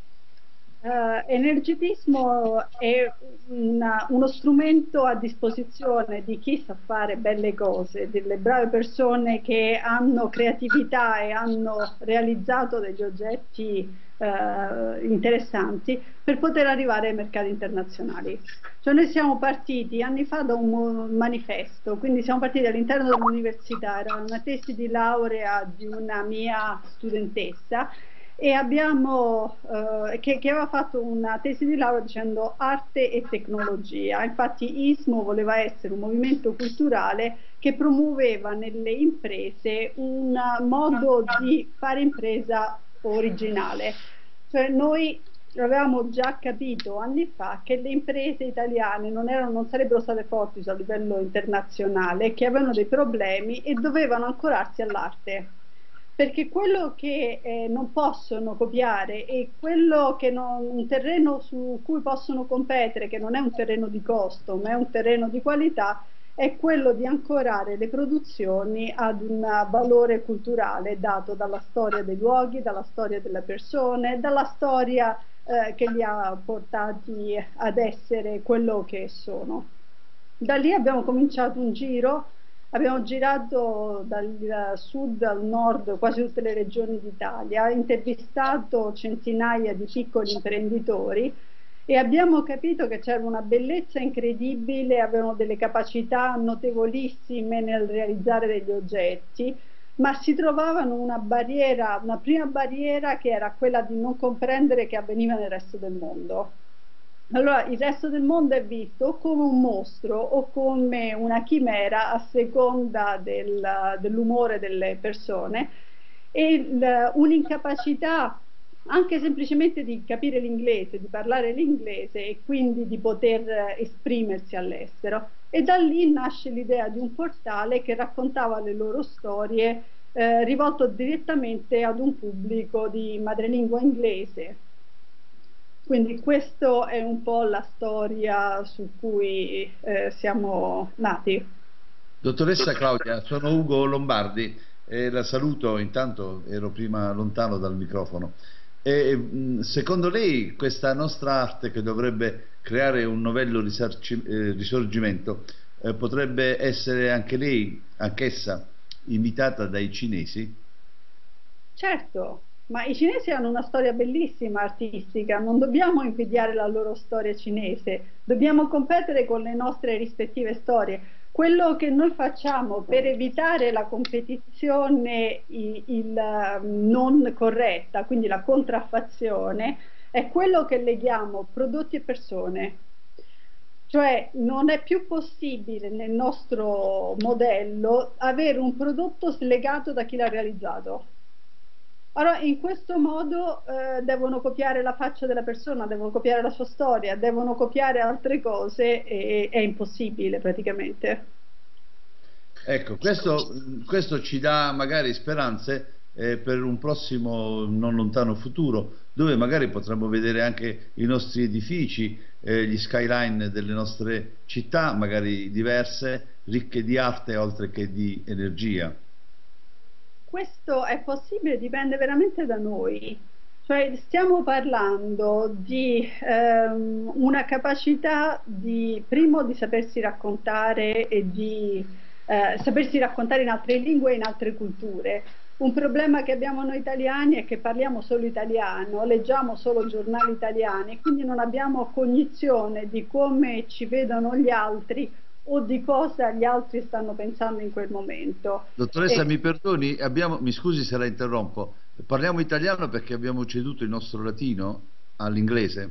Energitismo è uno strumento a disposizione di chi sa fare belle cose, delle brave persone che hanno creatività e hanno realizzato degli oggetti interessanti per poter arrivare ai mercati internazionali. Cioè noi siamo partiti anni fa da un manifesto, quindi siamo partiti all'interno dell'università, era una tesi di laurea di una mia studentessa e abbiamo che aveva fatto una tesi di laurea dicendo arte e tecnologia. Infatti ISMO voleva essere un movimento culturale che promuoveva nelle imprese un modo di fare impresa originale. Cioè noi avevamo già capito anni fa che le imprese italiane non sarebbero state forti a livello internazionale, che avevano dei problemi e dovevano ancorarsi all'arte. Perché quello che non possono copiare e quello che un terreno su cui possono competere, che non è un terreno di costo ma è un terreno di qualità, è quello di ancorare le produzioni ad un valore culturale dato dalla storia dei luoghi, dalla storia delle persone, dalla storia che li ha portati ad essere quello che sono. Da lì abbiamo cominciato un giro. Abbiamo girato dal sud al nord quasi tutte le regioni d'Italia, intervistato centinaia di piccoli imprenditori e abbiamo capito che c'era una bellezza incredibile, avevano delle capacità notevolissime nel realizzare degli oggetti, ma si trovavano una prima barriera che era quella di non comprendere che avveniva nel resto del mondo. Allora il resto del mondo è visto o come un mostro o come una chimera a seconda dell'umore delle persone e un'incapacità anche semplicemente di capire l'inglese, di parlare l'inglese e quindi di poter esprimersi all'estero. E da lì nasce l'idea di un portale che raccontava le loro storie rivolto direttamente ad un pubblico di madrelingua inglese. Quindi questa è un po' la storia su cui siamo nati. Dottoressa Claudia, sono Ugo Lombardi e la saluto, intanto ero prima lontano dal microfono. Secondo lei questa nostra arte che dovrebbe creare un novello risorgimento potrebbe essere anche lei, anch'essa, imitata dai cinesi? Certo. Ma i cinesi hanno una storia bellissima artistica, non dobbiamo invidiare la loro storia cinese, dobbiamo competere con le nostre rispettive storie. Quello che noi facciamo per evitare la competizione non corretta, quindi la contraffazione, è quello che leghiamo prodotti e persone. Cioè non è più possibile nel nostro modello avere un prodotto slegato da chi l'ha realizzato. Allora, in questo modo devono copiare la faccia della persona, devono copiare la sua storia, devono copiare altre cose e è impossibile praticamente. Ecco, questo ci dà magari speranze per un prossimo non lontano futuro, dove magari potremo vedere anche i nostri edifici, gli skyline delle nostre città, magari diverse, ricche di arte oltre che di energia. Questo è possibile, dipende veramente da noi. Cioè, stiamo parlando di una capacità di, primo, di sapersi raccontare e di sapersi raccontare in altre lingue e in altre culture. Un problema che abbiamo noi italiani è che parliamo solo italiano, leggiamo solo giornali italiani, quindi non abbiamo cognizione di come ci vedono gli altri o di cosa gli altri stanno pensando in quel momento. Dottoressa, mi perdoni, mi scusi se la interrompo, parliamo italiano perché abbiamo ceduto il nostro latino all'inglese?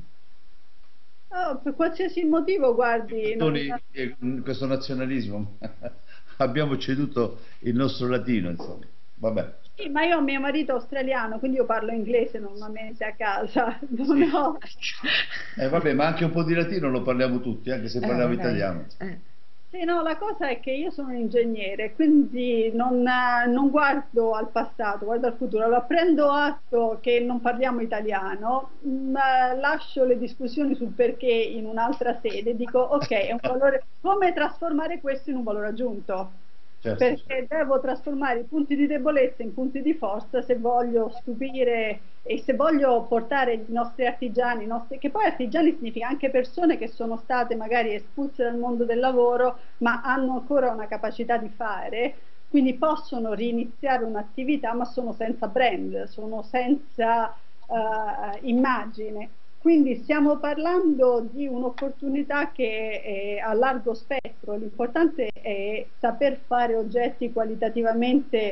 Oh, per qualsiasi motivo, guardi, questo nazionalismo, abbiamo ceduto il nostro latino, insomma, vabbè. Sì, ma io ho mio marito australiano, quindi io parlo inglese normalmente a casa, non Sì. ho... Vabbè, ma anche un po' di latino lo parliamo tutti, anche se parliamo italiano. Sì, no, la cosa è che io sono un ingegnere, quindi non guardo al passato, guardo al futuro. Allora, prendo atto che non parliamo italiano, lascio le discussioni sul perché in un'altra sede, dico ok, è un valore, come trasformare questo in un valore aggiunto? Certo, Perché devo trasformare i punti di debolezza in punti di forza se voglio stupire e se voglio portare i nostri artigiani, che poi artigiani significa anche persone che sono state magari espulse dal mondo del lavoro ma hanno ancora una capacità di fare, quindi possono riniziare un'attività ma sono senza brand, sono senza immagine. Quindi stiamo parlando di un'opportunità che è a largo spettro, l'importante è saper fare oggetti qualitativamente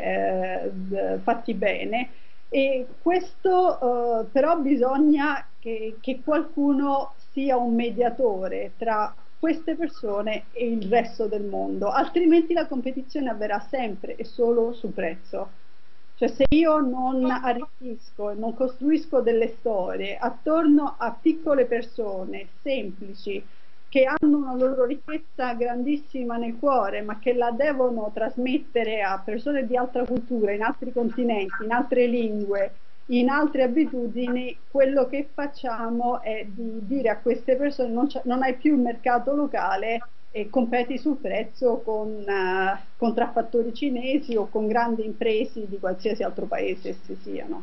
fatti bene e questo però bisogna che qualcuno sia un mediatore tra queste persone e il resto del mondo, altrimenti la competizione avverrà sempre e solo sul prezzo. Cioè se io non arricchisco e non costruisco delle storie attorno a piccole persone semplici che hanno una loro ricchezza grandissima nel cuore ma che la devono trasmettere a persone di altra cultura, in altri continenti, in altre lingue, in altre abitudini, quello che facciamo è di dire a queste persone non hai più il mercato locale e competi sul prezzo con contraffattori cinesi o con grandi imprese di qualsiasi altro paese essi siano.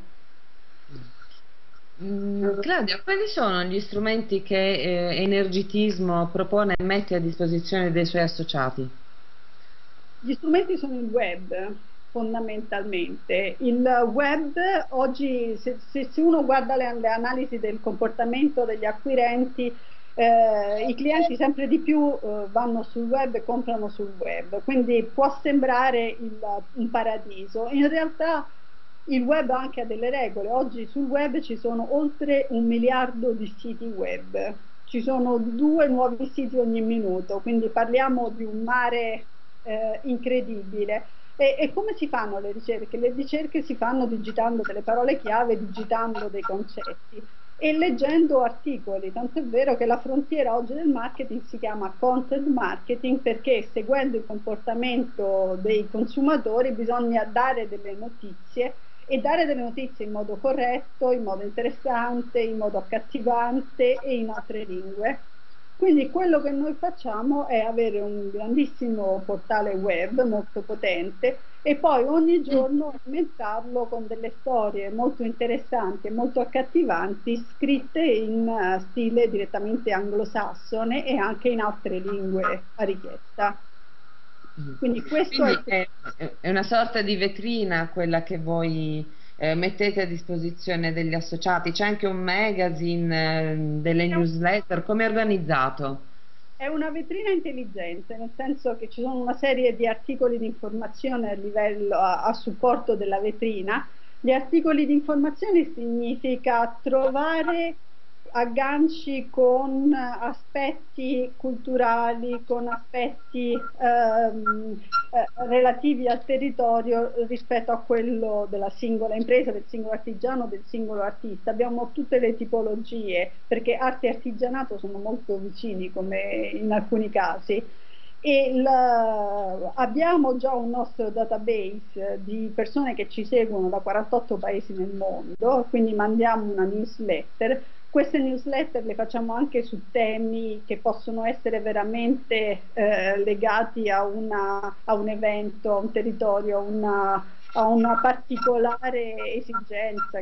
Claudia, quali sono gli strumenti che Energitismo propone e mette a disposizione dei suoi associati? Gli strumenti sono il web, fondamentalmente. Il web oggi, se uno guarda le analisi del comportamento degli acquirenti, i clienti sempre di più vanno sul web e comprano sul web, quindi può sembrare un paradiso. In realtà il web anche ha delle regole. Oggi sul web ci sono oltre 1 miliardo di siti web, ci sono 2 nuovi siti ogni minuto, quindi parliamo di un mare incredibile. E come si fanno le ricerche? Le ricerche si fanno digitando delle parole chiave, digitando dei concetti e leggendo articoli, tanto è vero che la frontiera oggi del marketing si chiama content marketing perché seguendo il comportamento dei consumatori bisogna dare delle notizie e dare delle notizie in modo corretto, in modo interessante, in modo accattivante e in altre lingue. Quindi quello che noi facciamo è avere un grandissimo portale web molto potente e poi ogni giorno alimentarlo con delle storie molto interessanti e molto accattivanti scritte in stile direttamente anglosassone e anche in altre lingue a richiesta. Quindi questo è una sorta di vetrina quella che voi mettete a disposizione degli associati. C'è anche un magazine, delle newsletter, come è organizzato? È una vetrina intelligente, nel senso che ci sono una serie di articoli di informazione a livello, a supporto della vetrina. Gli articoli di informazione significa trovare agganci con aspetti culturali, con aspetti relativi al territorio rispetto a quello della singola impresa, del singolo artigiano, del singolo artista. Abbiamo tutte le tipologie, perché arte e artigianato sono molto vicini, come in alcuni casi. Abbiamo già un nostro database di persone che ci seguono da 48 paesi nel mondo, quindi mandiamo una newsletter. Queste newsletter le facciamo anche su temi che possono essere veramente legati a un evento, a un territorio, a una particolare esigenza.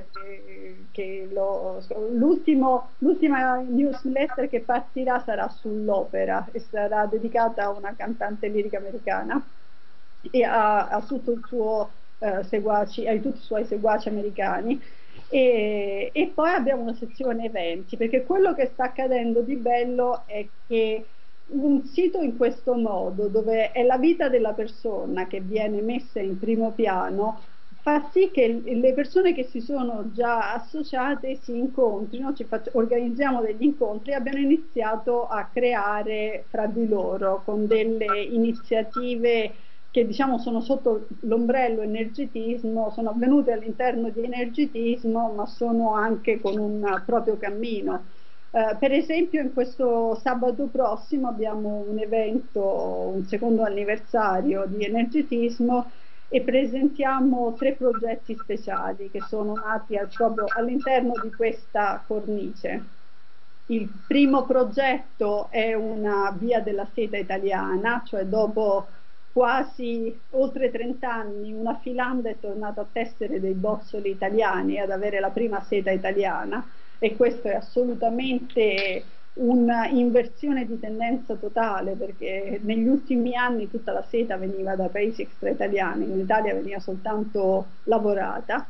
L'ultima newsletter che partirà sarà sull'opera e sarà dedicata a una cantante lirica americana e a tutto il suo seguaci, a tutti i suoi seguaci americani. E poi abbiamo una sezione eventi, perché quello che sta accadendo di bello è che un sito in questo modo, dove è la vita della persona che viene messa in primo piano, fa sì che le persone che si sono già associate si incontrino, organizziamo degli incontri e abbiamo iniziato a creare fra di loro con delle iniziative che diciamo sono sotto l'ombrello energetismo, sono avvenute all'interno di energetismo, ma sono anche con un proprio cammino. Per esempio in questo sabato prossimo abbiamo un evento, un secondo anniversario di energetismo, e presentiamo 3 progetti speciali che sono nati proprio all'interno di questa cornice. Il primo progetto è una via della seta italiana, cioè dopo quasi oltre 30 anni una filanda è tornata a tessere dei bozzoli italiani, ad avere la prima seta italiana, e questo è assolutamente un'inversione di tendenza totale, perché negli ultimi anni tutta la seta veniva da paesi extra-italiani, in Italia veniva soltanto lavorata.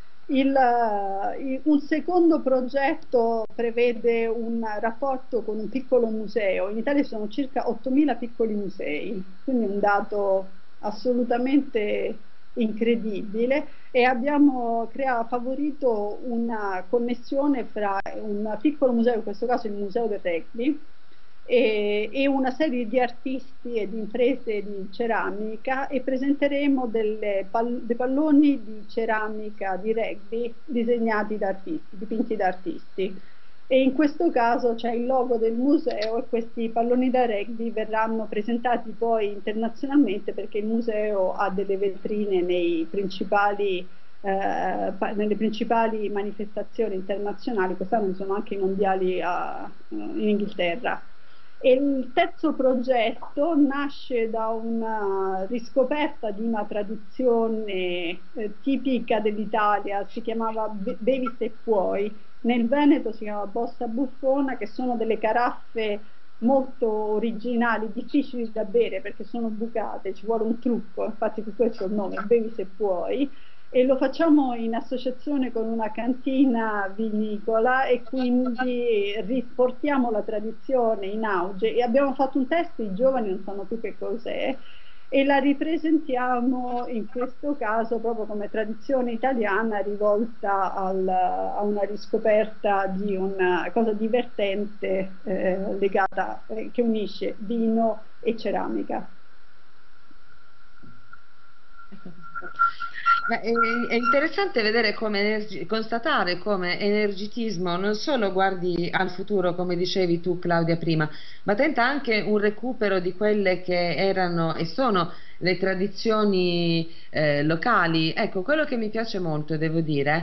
Un secondo progetto prevede un rapporto con un piccolo museo. In Italia ci sono circa 8.000 piccoli musei, quindi un dato assolutamente incredibile, e abbiamo favorito una connessione fra un piccolo museo, in questo caso il Museo del Rugby, e una serie di artisti e di imprese di ceramica, e presenteremo dei palloni di ceramica di rugby disegnati da artisti, dipinti da artisti. E in questo caso c'è il logo del museo, e questi palloni da rugby verranno presentati poi internazionalmente, perché il museo ha delle vetrine nelle principali manifestazioni internazionali. Quest'anno sono anche i mondiali in Inghilterra. E il terzo progetto nasce da una riscoperta di una tradizione tipica dell'Italia, si chiamava Bevi se puoi, nel Veneto si chiama Bossa Buffona, che sono delle caraffe molto originali, difficili da bere perché sono bucate, ci vuole un trucco, infatti per questo il nome, Bevi se puoi. E lo facciamo in associazione con una cantina vinicola, e quindi riportiamo la tradizione in auge, e abbiamo fatto un test, i giovani non sanno più che cos'è, e la ripresentiamo in questo caso proprio come tradizione italiana rivolta a una riscoperta di una cosa divertente legata, che unisce vino e ceramica. Ma è interessante vedere constatare come energetismo non solo guardi al futuro, come dicevi tu Claudia prima, ma tenta anche un recupero di quelle che erano e sono le tradizioni locali. Ecco, quello che mi piace molto, devo dire,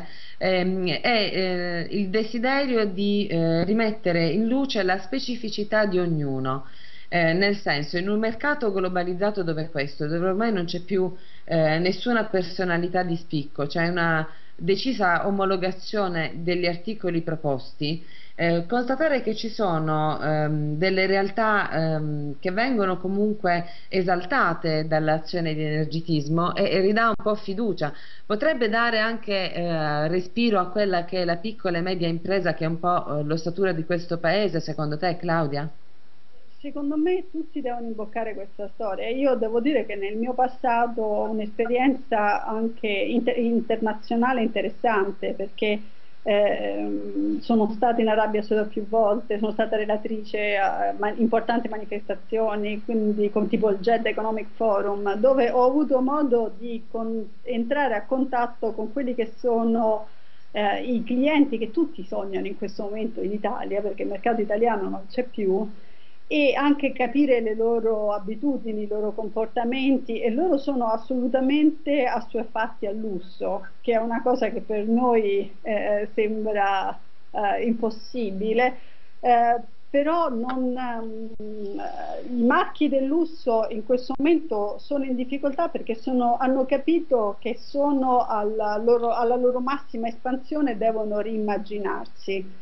è il desiderio di rimettere in luce la specificità di ognuno. Nel senso, in un mercato globalizzato dove ormai non c'è più nessuna personalità di spicco, c'è una decisa omologazione degli articoli proposti, constatare che ci sono delle realtà che vengono comunque esaltate dall'azione di energetismo e ridà un po' fiducia, potrebbe dare anche respiro a quella che è la piccola e media impresa, che è un po' l'ossatura di questo paese, secondo te, Claudia? Secondo me tutti devono imboccare questa storia. Io devo dire che nel mio passato ho un'esperienza anche internazionale interessante, perché sono stata in Arabia Saudita più volte, sono stata relatrice a importanti manifestazioni, quindi come tipo il Jeddah Economic Forum, dove ho avuto modo di entrare a contatto con quelli che sono i clienti che tutti sognano in questo momento in Italia, perché il mercato italiano non c'è più, e anche capire le loro abitudini, i loro comportamenti, e loro sono assolutamente assuefatti al lusso, che è una cosa che per noi sembra impossibile, però i marchi del lusso in questo momento sono in difficoltà perché hanno capito che sono alla loro massima espansione e devono rimmaginarsi.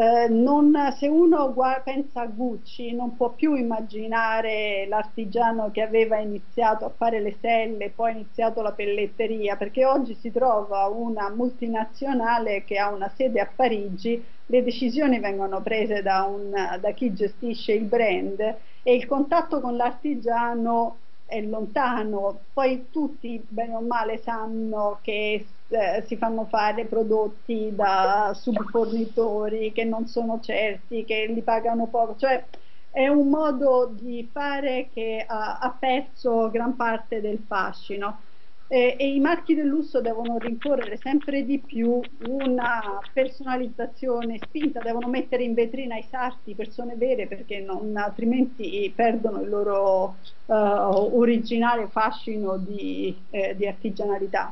Se uno pensa a Gucci, non può più immaginare l'artigiano che aveva iniziato a fare le selle, poi ha iniziato la pelletteria, perché oggi si trova una multinazionale che ha una sede a Parigi, le decisioni vengono prese da chi gestisce il brand e il contatto con l'artigiano è lontano. Poi tutti bene o male sanno che si fanno fare prodotti da subfornitori che non sono certi, che li pagano poco, cioè è un modo di fare che ha perso gran parte del fascino. E i marchi del lusso devono rincorrere sempre di più una personalizzazione spinta, devono mettere in vetrina i sarti, persone vere, perché altrimenti perdono il loro originale fascino di artigianalità.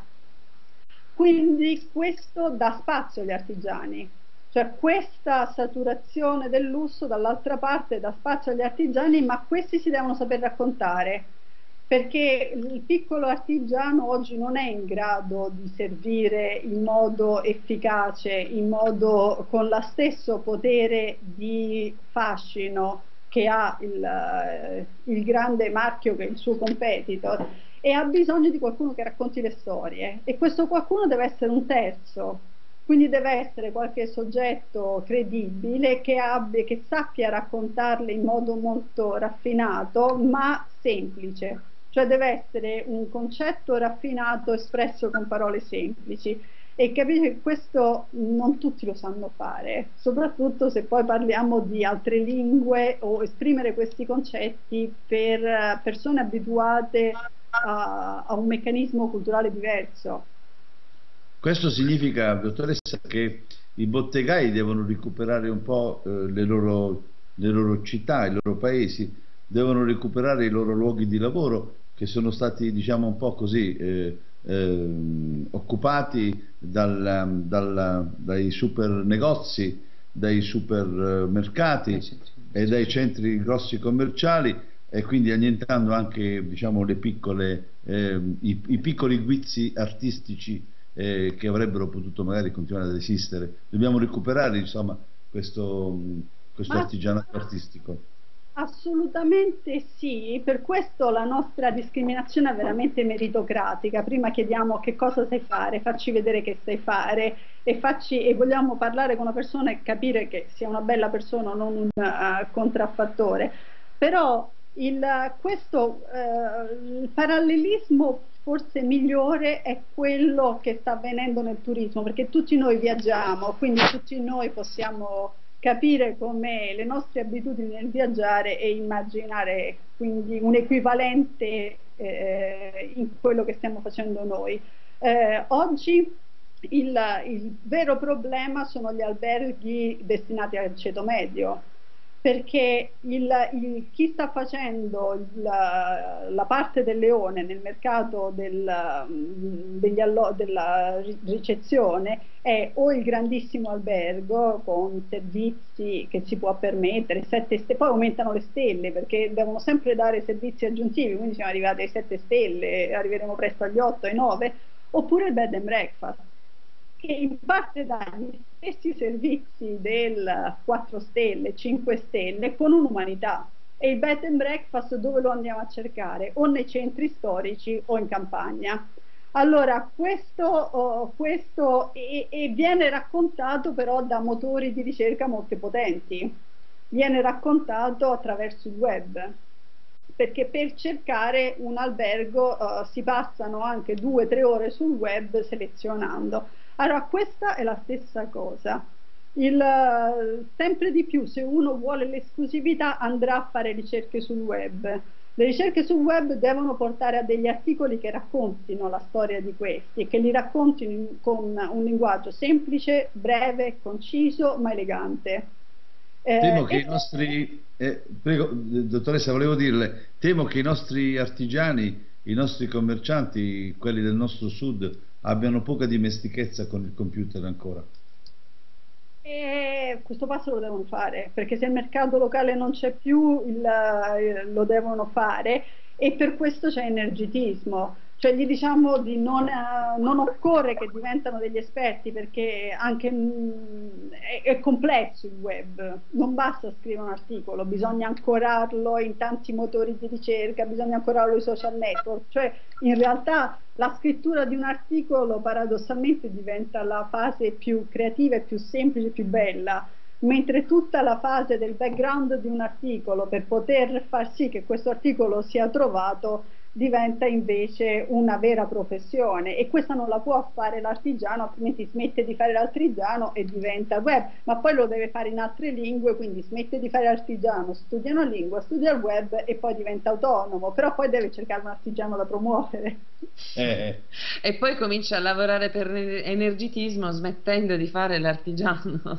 Quindi questo dà spazio agli artigiani, cioè questa saturazione del lusso dall'altra parte dà spazio agli artigiani, ma questi si devono saper raccontare, perché il piccolo artigiano oggi non è in grado di servire in modo efficace, con lo stesso potere di fascino che ha il grande marchio che è il suo competitor, e ha bisogno di qualcuno che racconti le storie, e questo qualcuno deve essere un terzo, quindi deve essere qualche soggetto credibile che sappia raccontarle in modo molto raffinato ma semplice, cioè deve essere un concetto raffinato espresso con parole semplici, e capire che questo non tutti lo sanno fare, soprattutto se poi parliamo di altre lingue o esprimere questi concetti per persone abituate a un meccanismo culturale diverso. Questo significa, dottoressa, che i bottegai devono recuperare un po' le loro città, i loro paesi, devono recuperare i loro luoghi di lavoro che sono stati, diciamo, un po' così occupati dai super negozi, dai supermercati e dai centri grossi commerciali, e quindi annientando anche, diciamo, i piccoli guizzi artistici che avrebbero potuto magari continuare ad esistere. Dobbiamo recuperare, insomma, questo artigianato artistico. Assolutamente sì, per questo la nostra discriminazione è veramente meritocratica. Prima chiediamo che cosa sai fare, facci vedere che sai fare, e vogliamo parlare con una persona e capire che sia una bella persona, non un contraffattore. Però il parallelismo forse migliore è quello che sta avvenendo nel turismo, perché tutti noi viaggiamo, quindi tutti noi possiamo capire come le nostre abitudini nel viaggiare e immaginare quindi un equivalente in quello che stiamo facendo noi. Oggi il vero problema sono gli alberghi destinati al ceto medio, perché chi sta facendo la parte del leone nel mercato della ricezione è o il grandissimo albergo con servizi che si può permettere, 7 stelle, poi aumentano le stelle perché devono sempre dare servizi aggiuntivi, quindi siamo arrivati ai 7 stelle, arriveremo presto agli 8, ai 9, oppure il bed and breakfast, che in parte dà gli stessi servizi del 4 stelle, 5 stelle, con un'umanità. E il bed and breakfast dove lo andiamo a cercare? O nei centri storici o in campagna. Allora, questo viene raccontato però da motori di ricerca molto potenti, viene raccontato attraverso il web, perché per cercare un albergo si passano anche 2 o 3 ore sul web selezionando. Allora, questa è la stessa cosa. Sempre di più, se uno vuole l'esclusività, andrà a fare ricerche sul web. Le ricerche sul web devono portare a degli articoli che raccontino la storia di questi e che li raccontino con un linguaggio semplice, breve, conciso, ma elegante. Temo che i nostri, prego, dottoressa, volevo dirle, temo che i nostri artigiani, i nostri commercianti, quelli del nostro sud, abbiano poca dimestichezza con il computer ancora. E questo passo lo devono fare, perché se il mercato locale non c'è più, lo devono fare, e per questo c'è energetismo. Cioè gli diciamo di non occorre che diventano degli esperti, perché anche è complesso il web, non basta scrivere un articolo, bisogna ancorarlo in tanti motori di ricerca, bisogna ancorarlo ai social network, cioè in realtà la scrittura di un articolo paradossalmente diventa la fase più creativa e più semplice, più bella, mentre tutta la fase del background di un articolo per poter far sì che questo articolo sia trovato diventa invece una vera professione, e questa non la può fare l'artigiano, altrimenti smette di fare l'artigiano e diventa web, ma poi lo deve fare in altre lingue, quindi smette di fare l'artigiano, studia una lingua, studia il web e poi diventa autonomo, però poi deve cercare un artigiano da promuovere. E poi comincia a lavorare per energetismo smettendo di fare l'artigiano.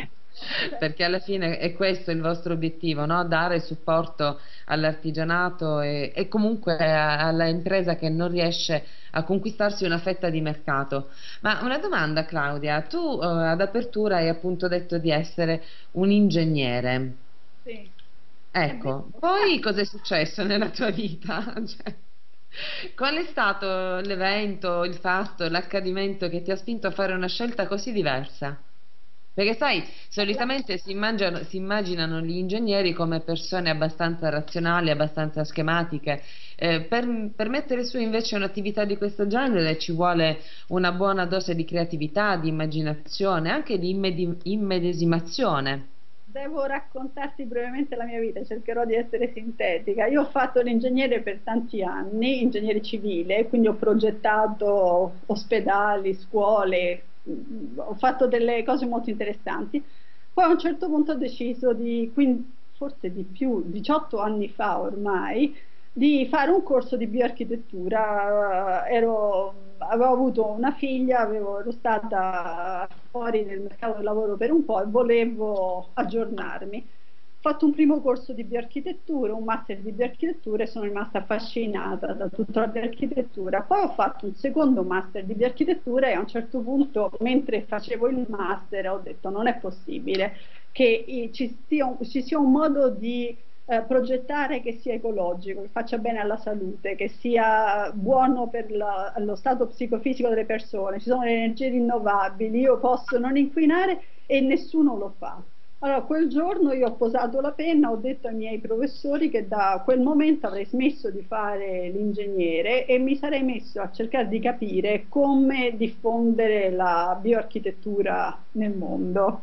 Perché alla fine è questo il vostro obiettivo, no? Dare supporto all'artigianato e comunque alla impresa che non riesce a conquistarsi una fetta di mercato. Ma una domanda, Claudia, tu ad apertura hai appunto detto di essere un ingegnere. Sì. Ecco, poi cos'è successo nella tua vita? Cioè, qual è stato l'evento, il fatto, l'accadimento che ti ha spinto a fare una scelta così diversa? Perché sai, solitamente si immaginano gli ingegneri come persone abbastanza razionali, abbastanza schematiche. Per mettere su invece un'attività di questo genere ci vuole una buona dose di creatività, di immaginazione, anche di immedesimazione. Devo raccontarti brevemente la mia vita, cercherò di essere sintetica. Io ho fatto l'ingegnere per tanti anni, ingegnere civile, quindi ho progettato ospedali, scuole, ho fatto delle cose molto interessanti. Poi a un certo punto ho deciso forse di più, 18 anni fa ormai, di fare un corso di bioarchitettura. Avevo avuto una figlia, ero stata fuori nel mercato del lavoro per un po' e volevo aggiornarmi. Ho fatto un primo corso di bioarchitettura, un master di bioarchitettura, e sono rimasta affascinata da tutta la bioarchitettura. Poi ho fatto un secondo master di bioarchitettura e a un certo punto, mentre facevo il master, ho detto non è possibile che ci sia un modo di progettare che sia ecologico, che faccia bene alla salute, che sia buono per lo stato psicofisico delle persone. Ci sono le energie rinnovabili, io posso non inquinare e nessuno lo fa. Allora, quel giorno io ho posato la penna, ho detto ai miei professori che da quel momento avrei smesso di fare l'ingegnere e mi sarei messo a cercare di capire come diffondere la bioarchitettura nel mondo.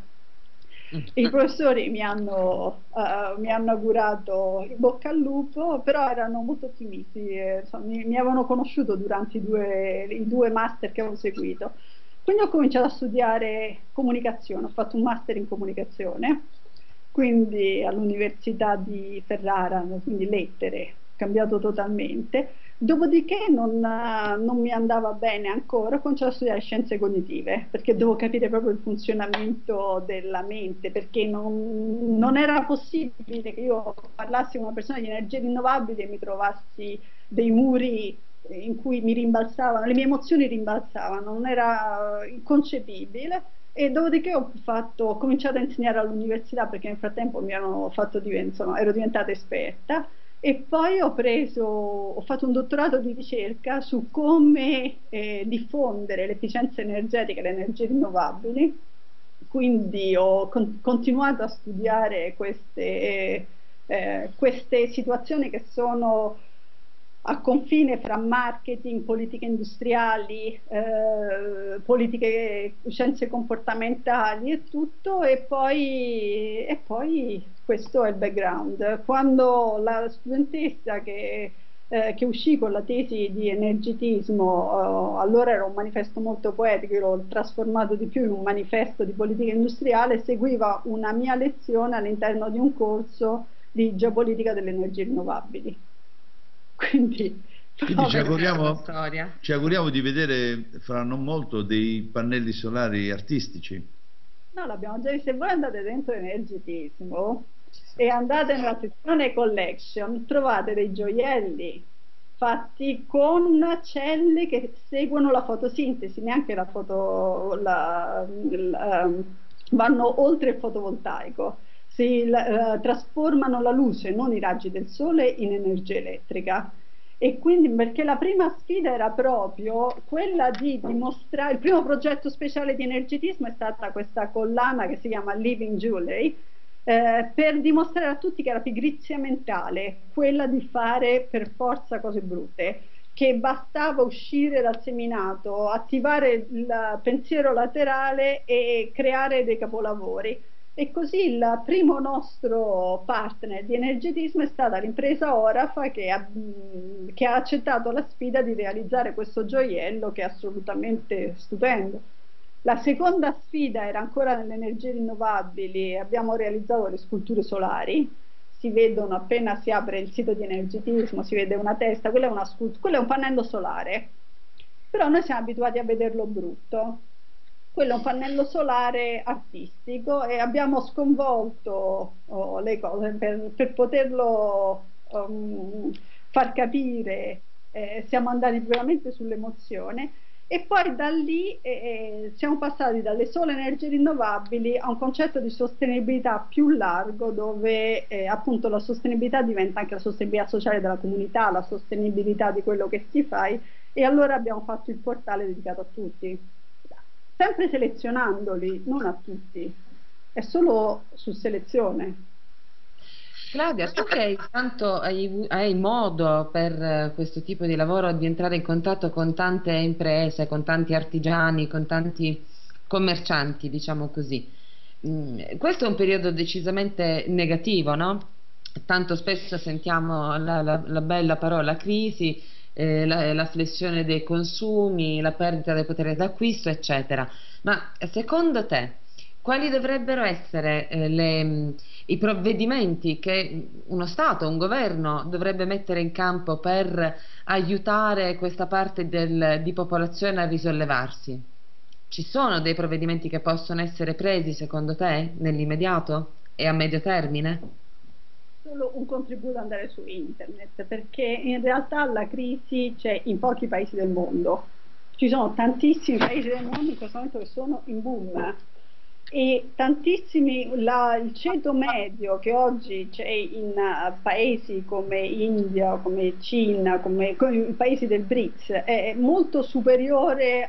I professori mi hanno augurato in bocca al lupo, però erano molto ottimisti, mi avevano conosciuto durante i due master che avevo seguito. Quindi ho cominciato a studiare comunicazione, ho fatto un master in comunicazione, quindi all'Università di Ferrara, quindi lettere, cambiato totalmente. Dopodiché non mi andava bene ancora, ho cominciato a studiare scienze cognitive, perché dovevo capire proprio il funzionamento della mente, perché non era possibile che io parlassi con una persona di energie rinnovabili e mi trovassi dei muri in cui mi rimbalzavano, le mie emozioni rimbalzavano, non era inconcepibile. E dopodiché ho cominciato a insegnare all'università, perché nel frattempo ero diventata esperta, e poi ho fatto un dottorato di ricerca su come diffondere l'efficienza energetica e le energie rinnovabili. Quindi ho continuato a studiare queste situazioni che sono a confine fra marketing, politiche industriali, scienze comportamentali e tutto, e poi questo è il background. Quando la studentessa che che uscì con la tesi di energetismo, allora era un manifesto molto poetico, io l'ho trasformato di più in un manifesto di politica industriale, seguiva una mia lezione all'interno di un corso di geopolitica delle energie rinnovabili. Quindi ci auguriamo di vedere fra non molto dei pannelli solari artistici. No, l'abbiamo già visto. Se voi andate dentro energetismo e andate nella sezione collection, trovate dei gioielli fatti con celle che seguono la fotosintesi, neanche la vanno oltre il fotovoltaico, trasformano la luce, non i raggi del sole, in energia elettrica. E quindi, perché la prima sfida era proprio quella di dimostrare, il primo progetto speciale di energetismo è stata questa collana che si chiama Living Jewelry, per dimostrare a tutti che era pigrizia mentale quella di fare per forza cose brutte, che bastava uscire dal seminato, attivare il pensiero laterale e creare dei capolavori. E così il primo nostro partner di energetismo è stata l'impresa Orafa, che ha accettato la sfida di realizzare questo gioiello che è assolutamente stupendo. La seconda sfida era ancora nelle energie rinnovabili, abbiamo realizzato le sculture solari, si vedono appena si apre il sito di energetismo, si vede una testa, quello è un pannello solare, però noi siamo abituati a vederlo brutto. Quello è un pannello solare artistico e abbiamo sconvolto le cose per poterlo far capire, siamo andati veramente sull'emozione e poi da lì siamo passati dalle sole energie rinnovabili a un concetto di sostenibilità più largo, dove appunto la sostenibilità diventa anche la sostenibilità sociale della comunità, la sostenibilità di quello che si fa, e allora abbiamo fatto il portale dedicato a tutti. Sempre selezionandoli, non a tutti, è solo su selezione. Claudia, tu che tanto hai modo per questo tipo di lavoro di entrare in contatto con tante imprese, con tanti artigiani, con tanti commercianti, diciamo così. Questo è un periodo decisamente negativo, no? Tanto spesso sentiamo la bella parola crisi, la flessione dei consumi, la perdita del potere d'acquisto, eccetera. Ma secondo te, quali dovrebbero essere i provvedimenti che uno Stato, un governo dovrebbe mettere in campo per aiutare questa parte di popolazione a risollevarsi? Ci sono dei provvedimenti che possono essere presi, secondo te, nell'immediato e a medio termine? Solo un contributo ad andare su internet, perché in realtà la crisi c'è in pochi paesi del mondo. Ci sono tantissimi paesi del mondo in questo momento che sono in boom e tantissimi, il ceto medio che oggi c'è in paesi come India, come Cina, come i paesi del BRICS è molto superiore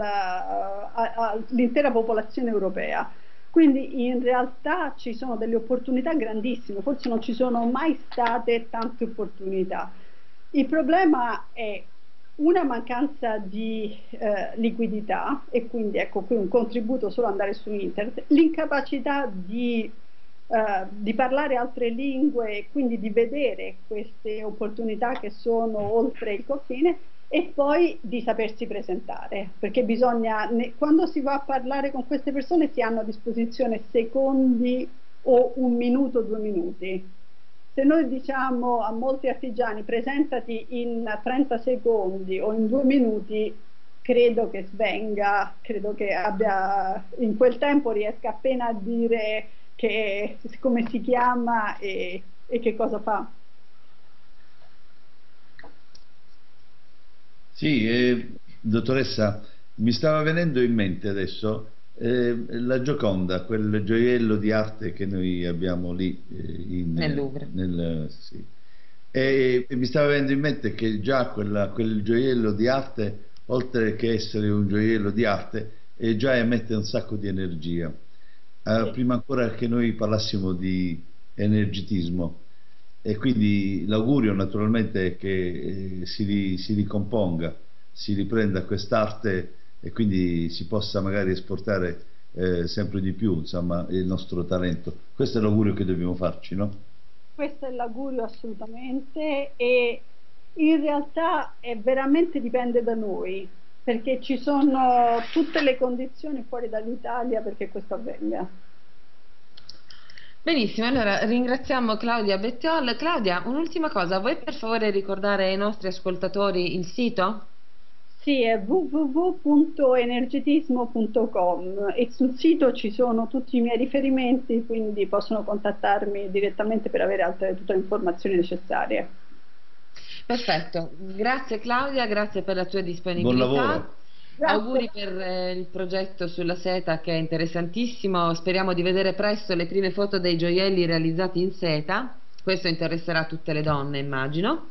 all'intera popolazione europea. Quindi in realtà ci sono delle opportunità grandissime, forse non ci sono mai state tante opportunità. Il problema è una mancanza di liquidità, e quindi ecco qui un contributo solo andare su internet, l'incapacità di parlare altre lingue e quindi di vedere queste opportunità che sono oltre il confine, e poi di sapersi presentare, perché bisogna, quando si va a parlare con queste persone si hanno a disposizione secondi o 1 minuto, 2 minuti. Se noi diciamo a molti artigiani presentati in 30 secondi o in 2 minuti, credo che svenga, credo che abbia, in quel tempo riesca appena a dire come si chiama e che cosa fa. Sì, dottoressa, mi stava venendo in mente adesso la Gioconda, quel gioiello di arte che noi abbiamo lì nel Louvre. Sì. E mi stava venendo in mente che già quel gioiello di arte, oltre che essere un gioiello di arte, già emette un sacco di energia. Prima ancora che noi parlassimo di energetismo, e quindi l'augurio naturalmente è che si ricomponga, si riprenda quest'arte e quindi si possa magari esportare sempre di più, insomma, il nostro talento. Questo è l'augurio che dobbiamo farci, no? Questo è l'augurio assolutamente, e In realtà veramente dipende da noi, perché ci sono tutte le condizioni fuori dall'Italia perché questo avvenga. Benissimo, allora ringraziamo Claudia Bettiol. Claudia, un'ultima cosa, vuoi per favore ricordare ai nostri ascoltatori il sito? Sì, è www.energetismo.com e sul sito ci sono tutti i miei riferimenti, quindi possono contattarmi direttamente per avere tutte le informazioni necessarie. Perfetto, grazie Claudia, grazie per la tua Buon disponibilità. lavoro. Grazie. Auguri per il progetto sulla seta che è interessantissimo, speriamo di vedere presto le prime foto dei gioielli realizzati in seta, questo interesserà tutte le donne immagino.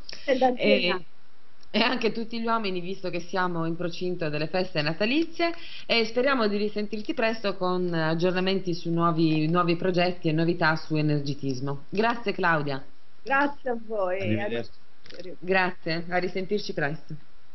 E anche tutti gli uomini, visto che siamo in procinto delle feste natalizie, e speriamo di risentirti presto con aggiornamenti su nuovi progetti e novità su energetismo. Grazie Claudia. Grazie a voi. Arrivederci. Grazie, a risentirci presto.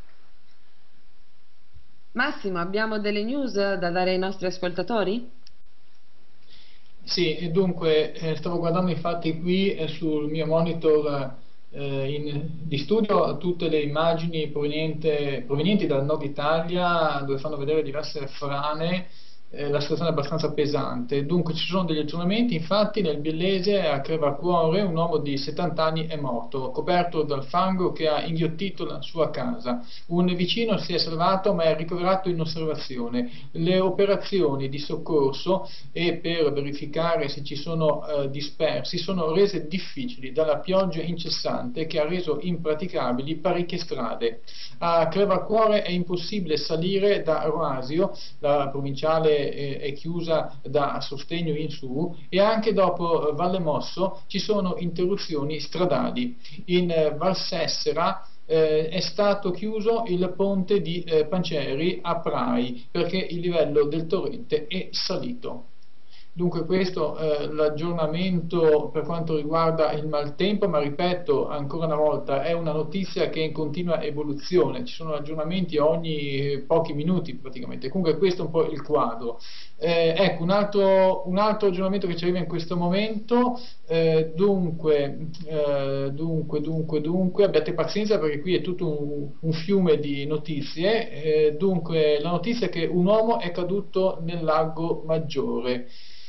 Massimo, abbiamo delle news da dare ai nostri ascoltatori? Sì, e dunque stavo guardando infatti qui sul mio monitor di studio tutte le immagini provenienti dal nord Italia, dove fanno vedere diverse frane. La situazione è abbastanza pesante. Dunque ci sono degli aggiornamenti. Infatti nel Biellese, a Crevacuore, un uomo di 70 anni è morto, coperto dal fango che ha inghiottito la sua casa. Un vicino si è salvato ma è ricoverato in osservazione. Le operazioni di soccorso e per verificare se ci sono dispersi sono rese difficili dalla pioggia incessante che ha reso impraticabili parecchie strade. A Crevacuore è impossibile salire da Roasio, la provinciale è chiusa da sostegno in su, e anche dopo Valle Mosso ci sono interruzioni stradali. In Valsessera è stato chiuso il ponte di Panceri a Prai perché il livello del torrente è salito. Dunque questo è l'aggiornamento per quanto riguarda il maltempo, ma ripeto ancora una volta, è una notizia che è in continua evoluzione, ci sono aggiornamenti ogni pochi minuti praticamente. Comunque questo è un po' il quadro. Ecco, un altro aggiornamento che ci arriva in questo momento, dunque, abbiate pazienza perché qui è tutto un fiume di notizie. Dunque, la notizia è che un uomo è caduto nel Lago Maggiore.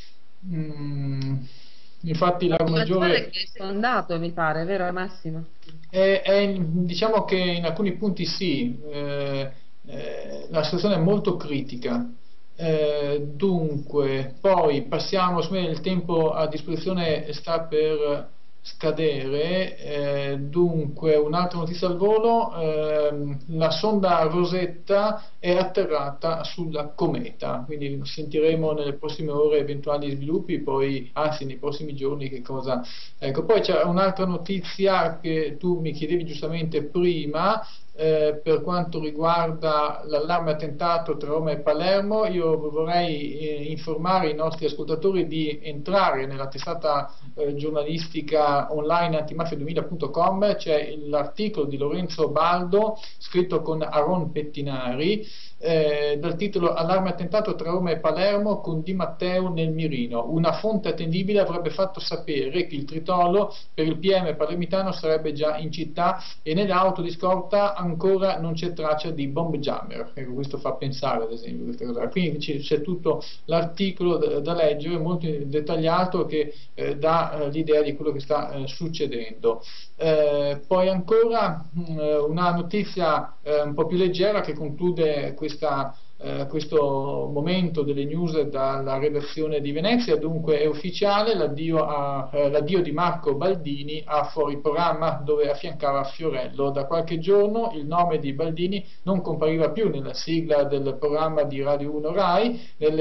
Infatti il Lago Maggiore che è sfondato, mi pare, vero Massimo? diciamo che in alcuni punti sì, la situazione è molto critica. Dunque, poi passiamo, il tempo a disposizione sta per scadere. Dunque, un'altra notizia al volo, la sonda Rosetta è atterrata sulla cometa, quindi sentiremo nelle prossime ore eventuali sviluppi, poi anzi nei prossimi giorni che cosa. Ecco, poi c'è un'altra notizia che tu mi chiedevi giustamente prima, per quanto riguarda l'allarme attentato tra Roma e Palermo. Io vorrei informare i nostri ascoltatori di entrare nella testata giornalistica online antimafia2000.com. c'è l'articolo di Lorenzo Baldo scritto con Aron Pettinari dal titolo Allarme attentato tra Roma e Palermo con Di Matteo nel mirino. Una fonte attendibile avrebbe fatto sapere che il tritolo per il PM palermitano sarebbe già in città e nelle auto di scorta ancora non c'è traccia di bomb jammer. Ecco, questo fa pensare ad esempio queste cose. Quindi c'è tutto l'articolo da leggere, molto dettagliato, che dà l'idea di quello che sta succedendo. Poi ancora una notizia un po' più leggera che conclude questo momento delle news dalla redazione di Venezia. Dunque è ufficiale l'addio di Marco Baldini a Fuori Programma, dove affiancava Fiorello. Da qualche giorno il nome di Baldini non compariva più nella sigla del programma di Radio 1 Rai. Nelle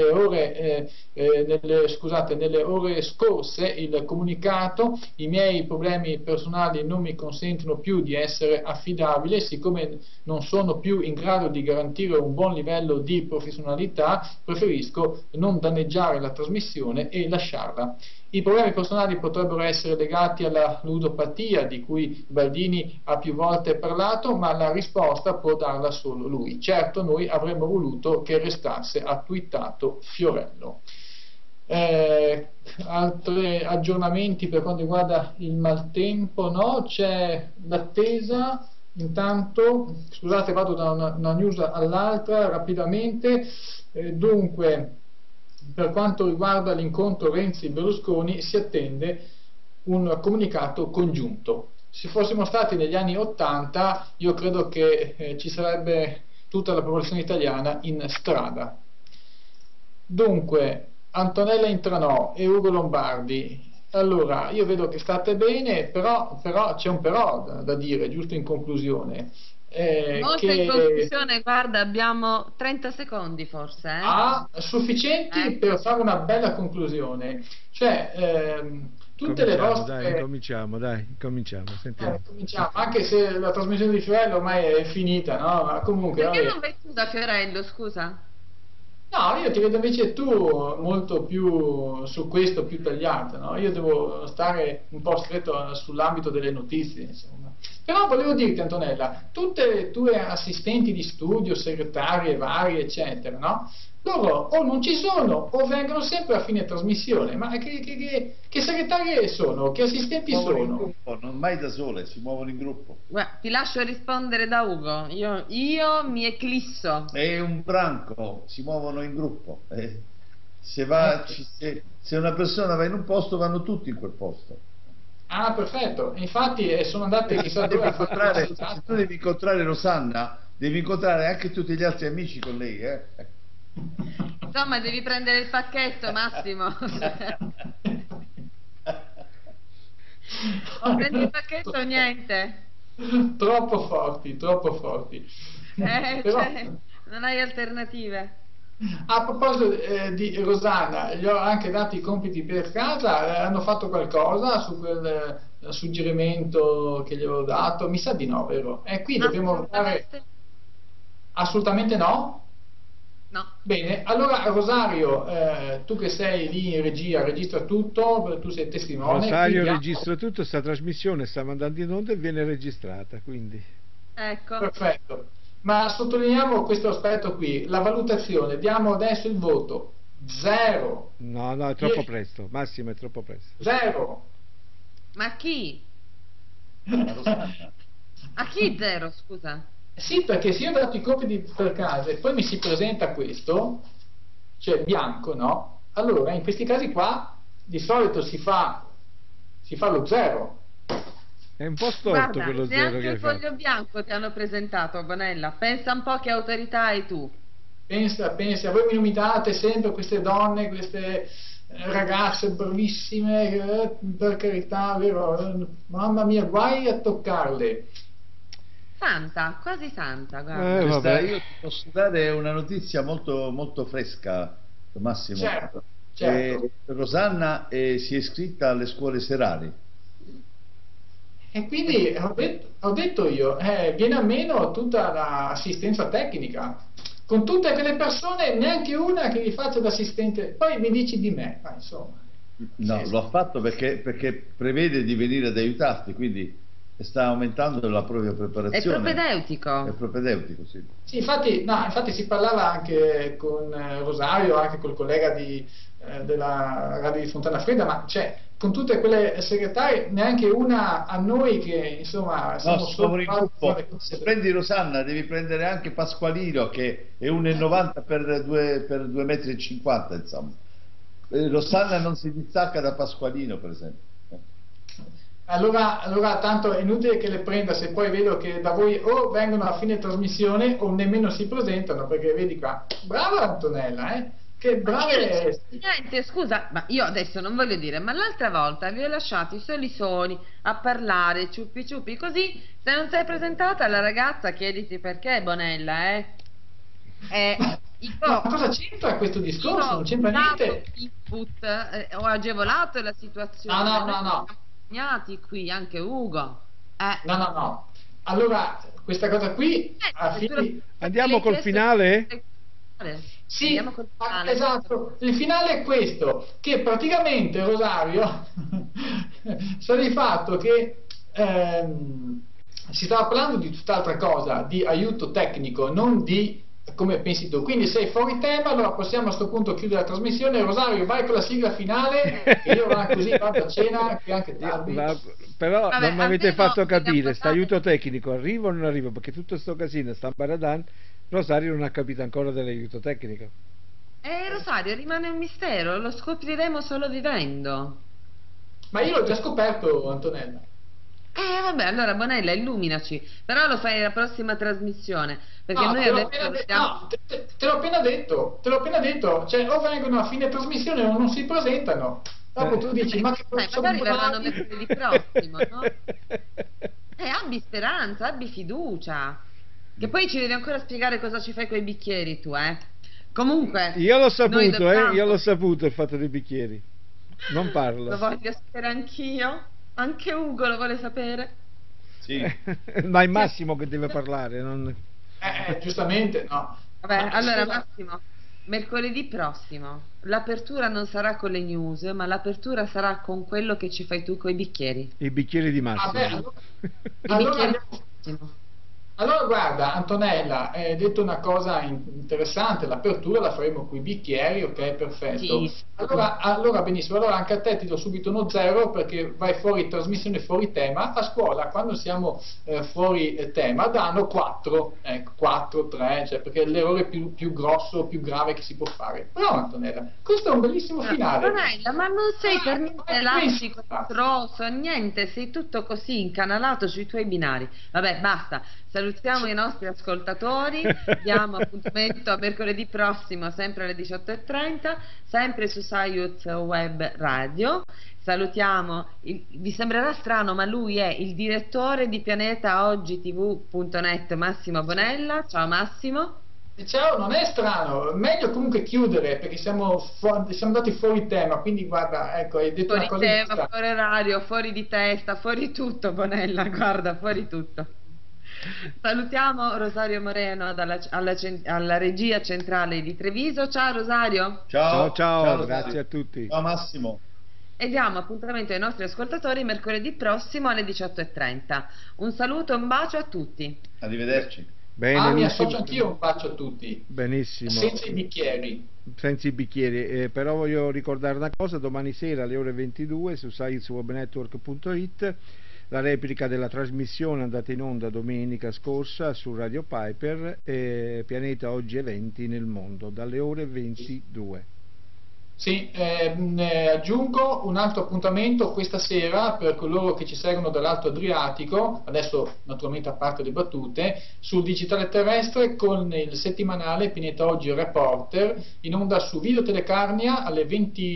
ore scorse il comunicato: i miei problemi personali non mi consentono più di essere affidabile, siccome non sono più in grado di garantire un buon livello di professionalità, preferisco non danneggiare la trasmissione e lasciarla. I problemi personali potrebbero essere legati alla ludopatia di cui Baldini ha più volte parlato, ma la risposta può darla solo lui. Certo, noi avremmo voluto che restasse, ha twittato Fiorello. Altri aggiornamenti per quanto riguarda il maltempo, no? C'è l'attesa intanto, scusate, vado da una news all'altra rapidamente. Dunque, per quanto riguarda l'incontro Renzi-Berlusconi, si attende un comunicato congiunto. Se fossimo stati negli anni 80, io credo che ci sarebbe tutta la popolazione italiana in strada. Dunque, Antonella Intranò e Ugo Lombardi. Allora, io vedo che state bene, però c'è un però da dire, giusto in conclusione. Molto in conclusione, guarda, abbiamo 30 secondi forse. Sufficienti per fare una bella conclusione. Cioè, tutte le vostre... Dai, cominciamo, sentiamo. Cominciamo, anche se la trasmissione di Fiorello ormai è finita, no? Ma comunque... Perché non vai tu da Fiorello, scusa? No, io ti vedo invece tu molto più su questo, più tagliato, no? Io devo stare un po' stretto sull'ambito delle notizie, insomma. Però volevo dirti, Antonella, tutte le tue assistenti di studio, segretarie varie, eccetera, no? Loro o non ci sono o vengono sempre a fine trasmissione. Ma che segretarie sono? Che assistenti sono? In gruppo, non mai da sole, si muovono in gruppo. Guarda, ti lascio rispondere da Ugo. Io mi eclisso. È un branco, si muovono in gruppo. Se una persona va in un posto, vanno tutti in quel posto. Ah, perfetto. Infatti sono andate chissà dove a fare. Se tu devi incontrare Rosanna, devi incontrare anche tutti gli altri amici con lei, Insomma, devi prendere il pacchetto, Massimo. O prendi il pacchetto o niente. Troppo forti, troppo forti. Però... cioè, non hai alternative. A proposito di Rosanna, gli ho anche dato i compiti per casa, hanno fatto qualcosa su quel suggerimento che gli avevo dato? Mi sa di no, vero? Qui dobbiamo fare... Assolutamente no? No. Bene, allora Rosario, tu che sei lì in regia, registra tutto, tu sei testimone. Rosario registra tutto, sta trasmissione sta andando in onda e viene registrata, quindi. Ecco. Perfetto. Ma sottolineiamo questo aspetto qui, la valutazione, diamo adesso il voto, 0. No, è troppo presto, Massimo, è troppo presto. 0. Ma a chi? A chi 0, scusa? Sì, perché se io ho dato i compiti per casa e poi mi si presenta questo, cioè bianco, no? Allora in questi casi qua di solito si fa lo 0. È un po' storto. Guarda, quello 0 che hai neanche il fatto. foglio bianco ti hanno presentato, Bonella. Pensa un po' che autorità hai tu. Pensa, voi mi nominate sempre queste donne, queste ragazze bravissime, per carità, vero? Mamma mia, guai a toccarle. Santa, quasi santa, guarda. Io ti posso dare una notizia molto, molto fresca, Massimo. Certo. Rosanna si è iscritta alle scuole serali. E quindi ho detto io, viene a meno tutta l'assistenza tecnica, con tutte quelle persone, neanche una che vi faccia da assistente, poi mi dici di me, ma insomma. No, sì, lo ha fatto perché prevede di venire ad aiutarti, quindi sta aumentando la propria preparazione. È propedeutico. È propedeutico, sì. Sì, infatti si parlava anche con Rosario, anche col collega della radio di Fontana Fredda, ma cioè con tutte quelle segretarie neanche una a noi che insomma siamo in gruppo. Se prendi Rosanna devi prendere anche Pasqualino che è 1,90 per 2,50 metri, insomma. Rosanna non si distacca da Pasqualino, per esempio. Allora tanto è inutile che le prenda se poi vedo che da voi o vengono a fine trasmissione o nemmeno si presentano, perché vedi qua, brava Antonella, che brava è. Niente, scusa, ma io adesso non voglio dire, ma l'altra volta vi ho lasciati soli a parlare, ciuppi così, se non sei presentata alla ragazza chiediti perché, Bonella, Ma cosa c'entra questo discorso? Non c'entra niente. Input, ho agevolato la situazione. No. Qui anche Ugo. No. Allora, questa cosa qui andiamo col finale? Sì, esatto. Il finale è questo, che praticamente Rosario sta di fatto che si stava parlando di tutt'altra cosa, di aiuto tecnico, non di come pensi tu. Quindi sei fuori tema, allora possiamo a questo punto chiudere la trasmissione. Rosario, vai con la sigla finale, e io così vado a cena, che è anche tardi. Però Vabbè, non mi avete almeno fatto capire, vogliamo sta aiuto tecnico arriva o non arriva? Perché tutto sto casino sta baradan, Rosario non ha capito ancora dell'aiuto tecnico. Rosario, rimane un mistero, lo scopriremo solo vivendo. Ma io l'ho già scoperto, Antonella. Vabbè, allora Bonella, illuminaci, però lo fai nella prossima trasmissione, perché No, noi te l'ho adesso appena detto, siamo... no, te l'ho appena detto, cioè o vengono a fine trasmissione o non si presentano. Dopo tu dici, ma che sono magari verranno bravi. mercoledì prossimo, no? Abbi speranza, abbi fiducia, che poi ci devi ancora spiegare cosa ci fai con i bicchieri tu, Comunque, Io l'ho noi saputo, dobbiamo... io l'ho saputo il fatto dei bicchieri. Non parlo. Lo voglio sapere anch'io, anche Ugo lo vuole sapere. Sì. Ma è Massimo che deve parlare, non... Giustamente, no. Vabbè, Ma allora scusa, Massimo, mercoledì prossimo l'apertura non sarà con le news, ma l'apertura sarà con quello che ci fai tu con i bicchieri. I bicchieri di Massimo. vabbè, I allora bicchieri abbiamo- di Massimo. Allora guarda, Antonella, hai detto una cosa interessante, l'apertura la faremo con i bicchieri, ok, perfetto. Sì. Allora benissimo, allora anche a te ti do subito uno 0 perché vai fuori trasmissione fuori tema. A scuola quando siamo fuori tema danno 4, ecco, 4, 3, cioè perché è l'errore più grosso, più grave che si può fare. Bravo Antonella, questo è un bellissimo finale. Bonella, ma non sei per niente ma elastico, questo- troso, niente, sei tutto così incanalato sui tuoi binari. Vabbè, basta. Salutiamo i nostri ascoltatori, diamo appuntamento a mercoledì prossimo, sempre alle 18:30, sempre su Sayut Web Radio. Salutiamo, vi sembrerà strano, ma lui è il direttore di pianetaoggitv.net, Massimo Bonella. Ciao Massimo. Ciao, non è strano, meglio comunque chiudere perché siamo andati fuori tema, quindi guarda, ecco, hai detto una Fuori cosa tema, giusta. fuori orario, fuori di testa, fuori tutto, Bonella, guarda, fuori tutto. Salutiamo Rosario Moreno alla regia centrale di Treviso. Ciao Rosario. Ciao, Rosario. grazie a tutti. Ciao Massimo. E diamo appuntamento ai nostri ascoltatori mercoledì prossimo alle 18:30. Un saluto e un bacio a tutti. Arrivederci. Bene, Mi non associo si- anch'io, un bacio a tutti, Benissimo. senza i bicchieri. Senza i bicchieri, però voglio ricordare una cosa: domani sera alle ore 22 su sciencewebnetwork.it la replica della trasmissione andata in onda domenica scorsa su Radio Piper, Pianeta Oggi Eventi nel Mondo, dalle ore 22. Sì, aggiungo un altro appuntamento questa sera per coloro che ci seguono dall'Alto Adriatico, adesso naturalmente a parte le battute, sul digitale terrestre con il settimanale Pianeta Oggi Reporter, in onda su Video Telecarnia alle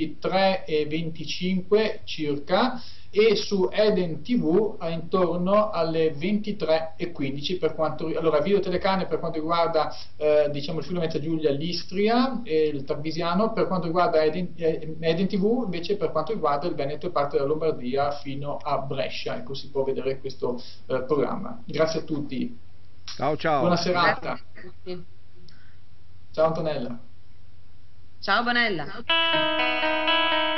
23:25 circa e su Eden TV intorno alle 23:15 per quanto allora Video Telecarnia per quanto riguarda diciamo il Friuli Venezia Giulia, l'Istria e il Tarvisiano, per quanto riguarda Eden TV invece per quanto riguarda il Veneto e parte della Lombardia fino a Brescia, ecco, si può vedere questo programma. Grazie a tutti, Ciao ciao. buona serata. Grazie a tutti. Ciao Antonella. Ciao Bonella.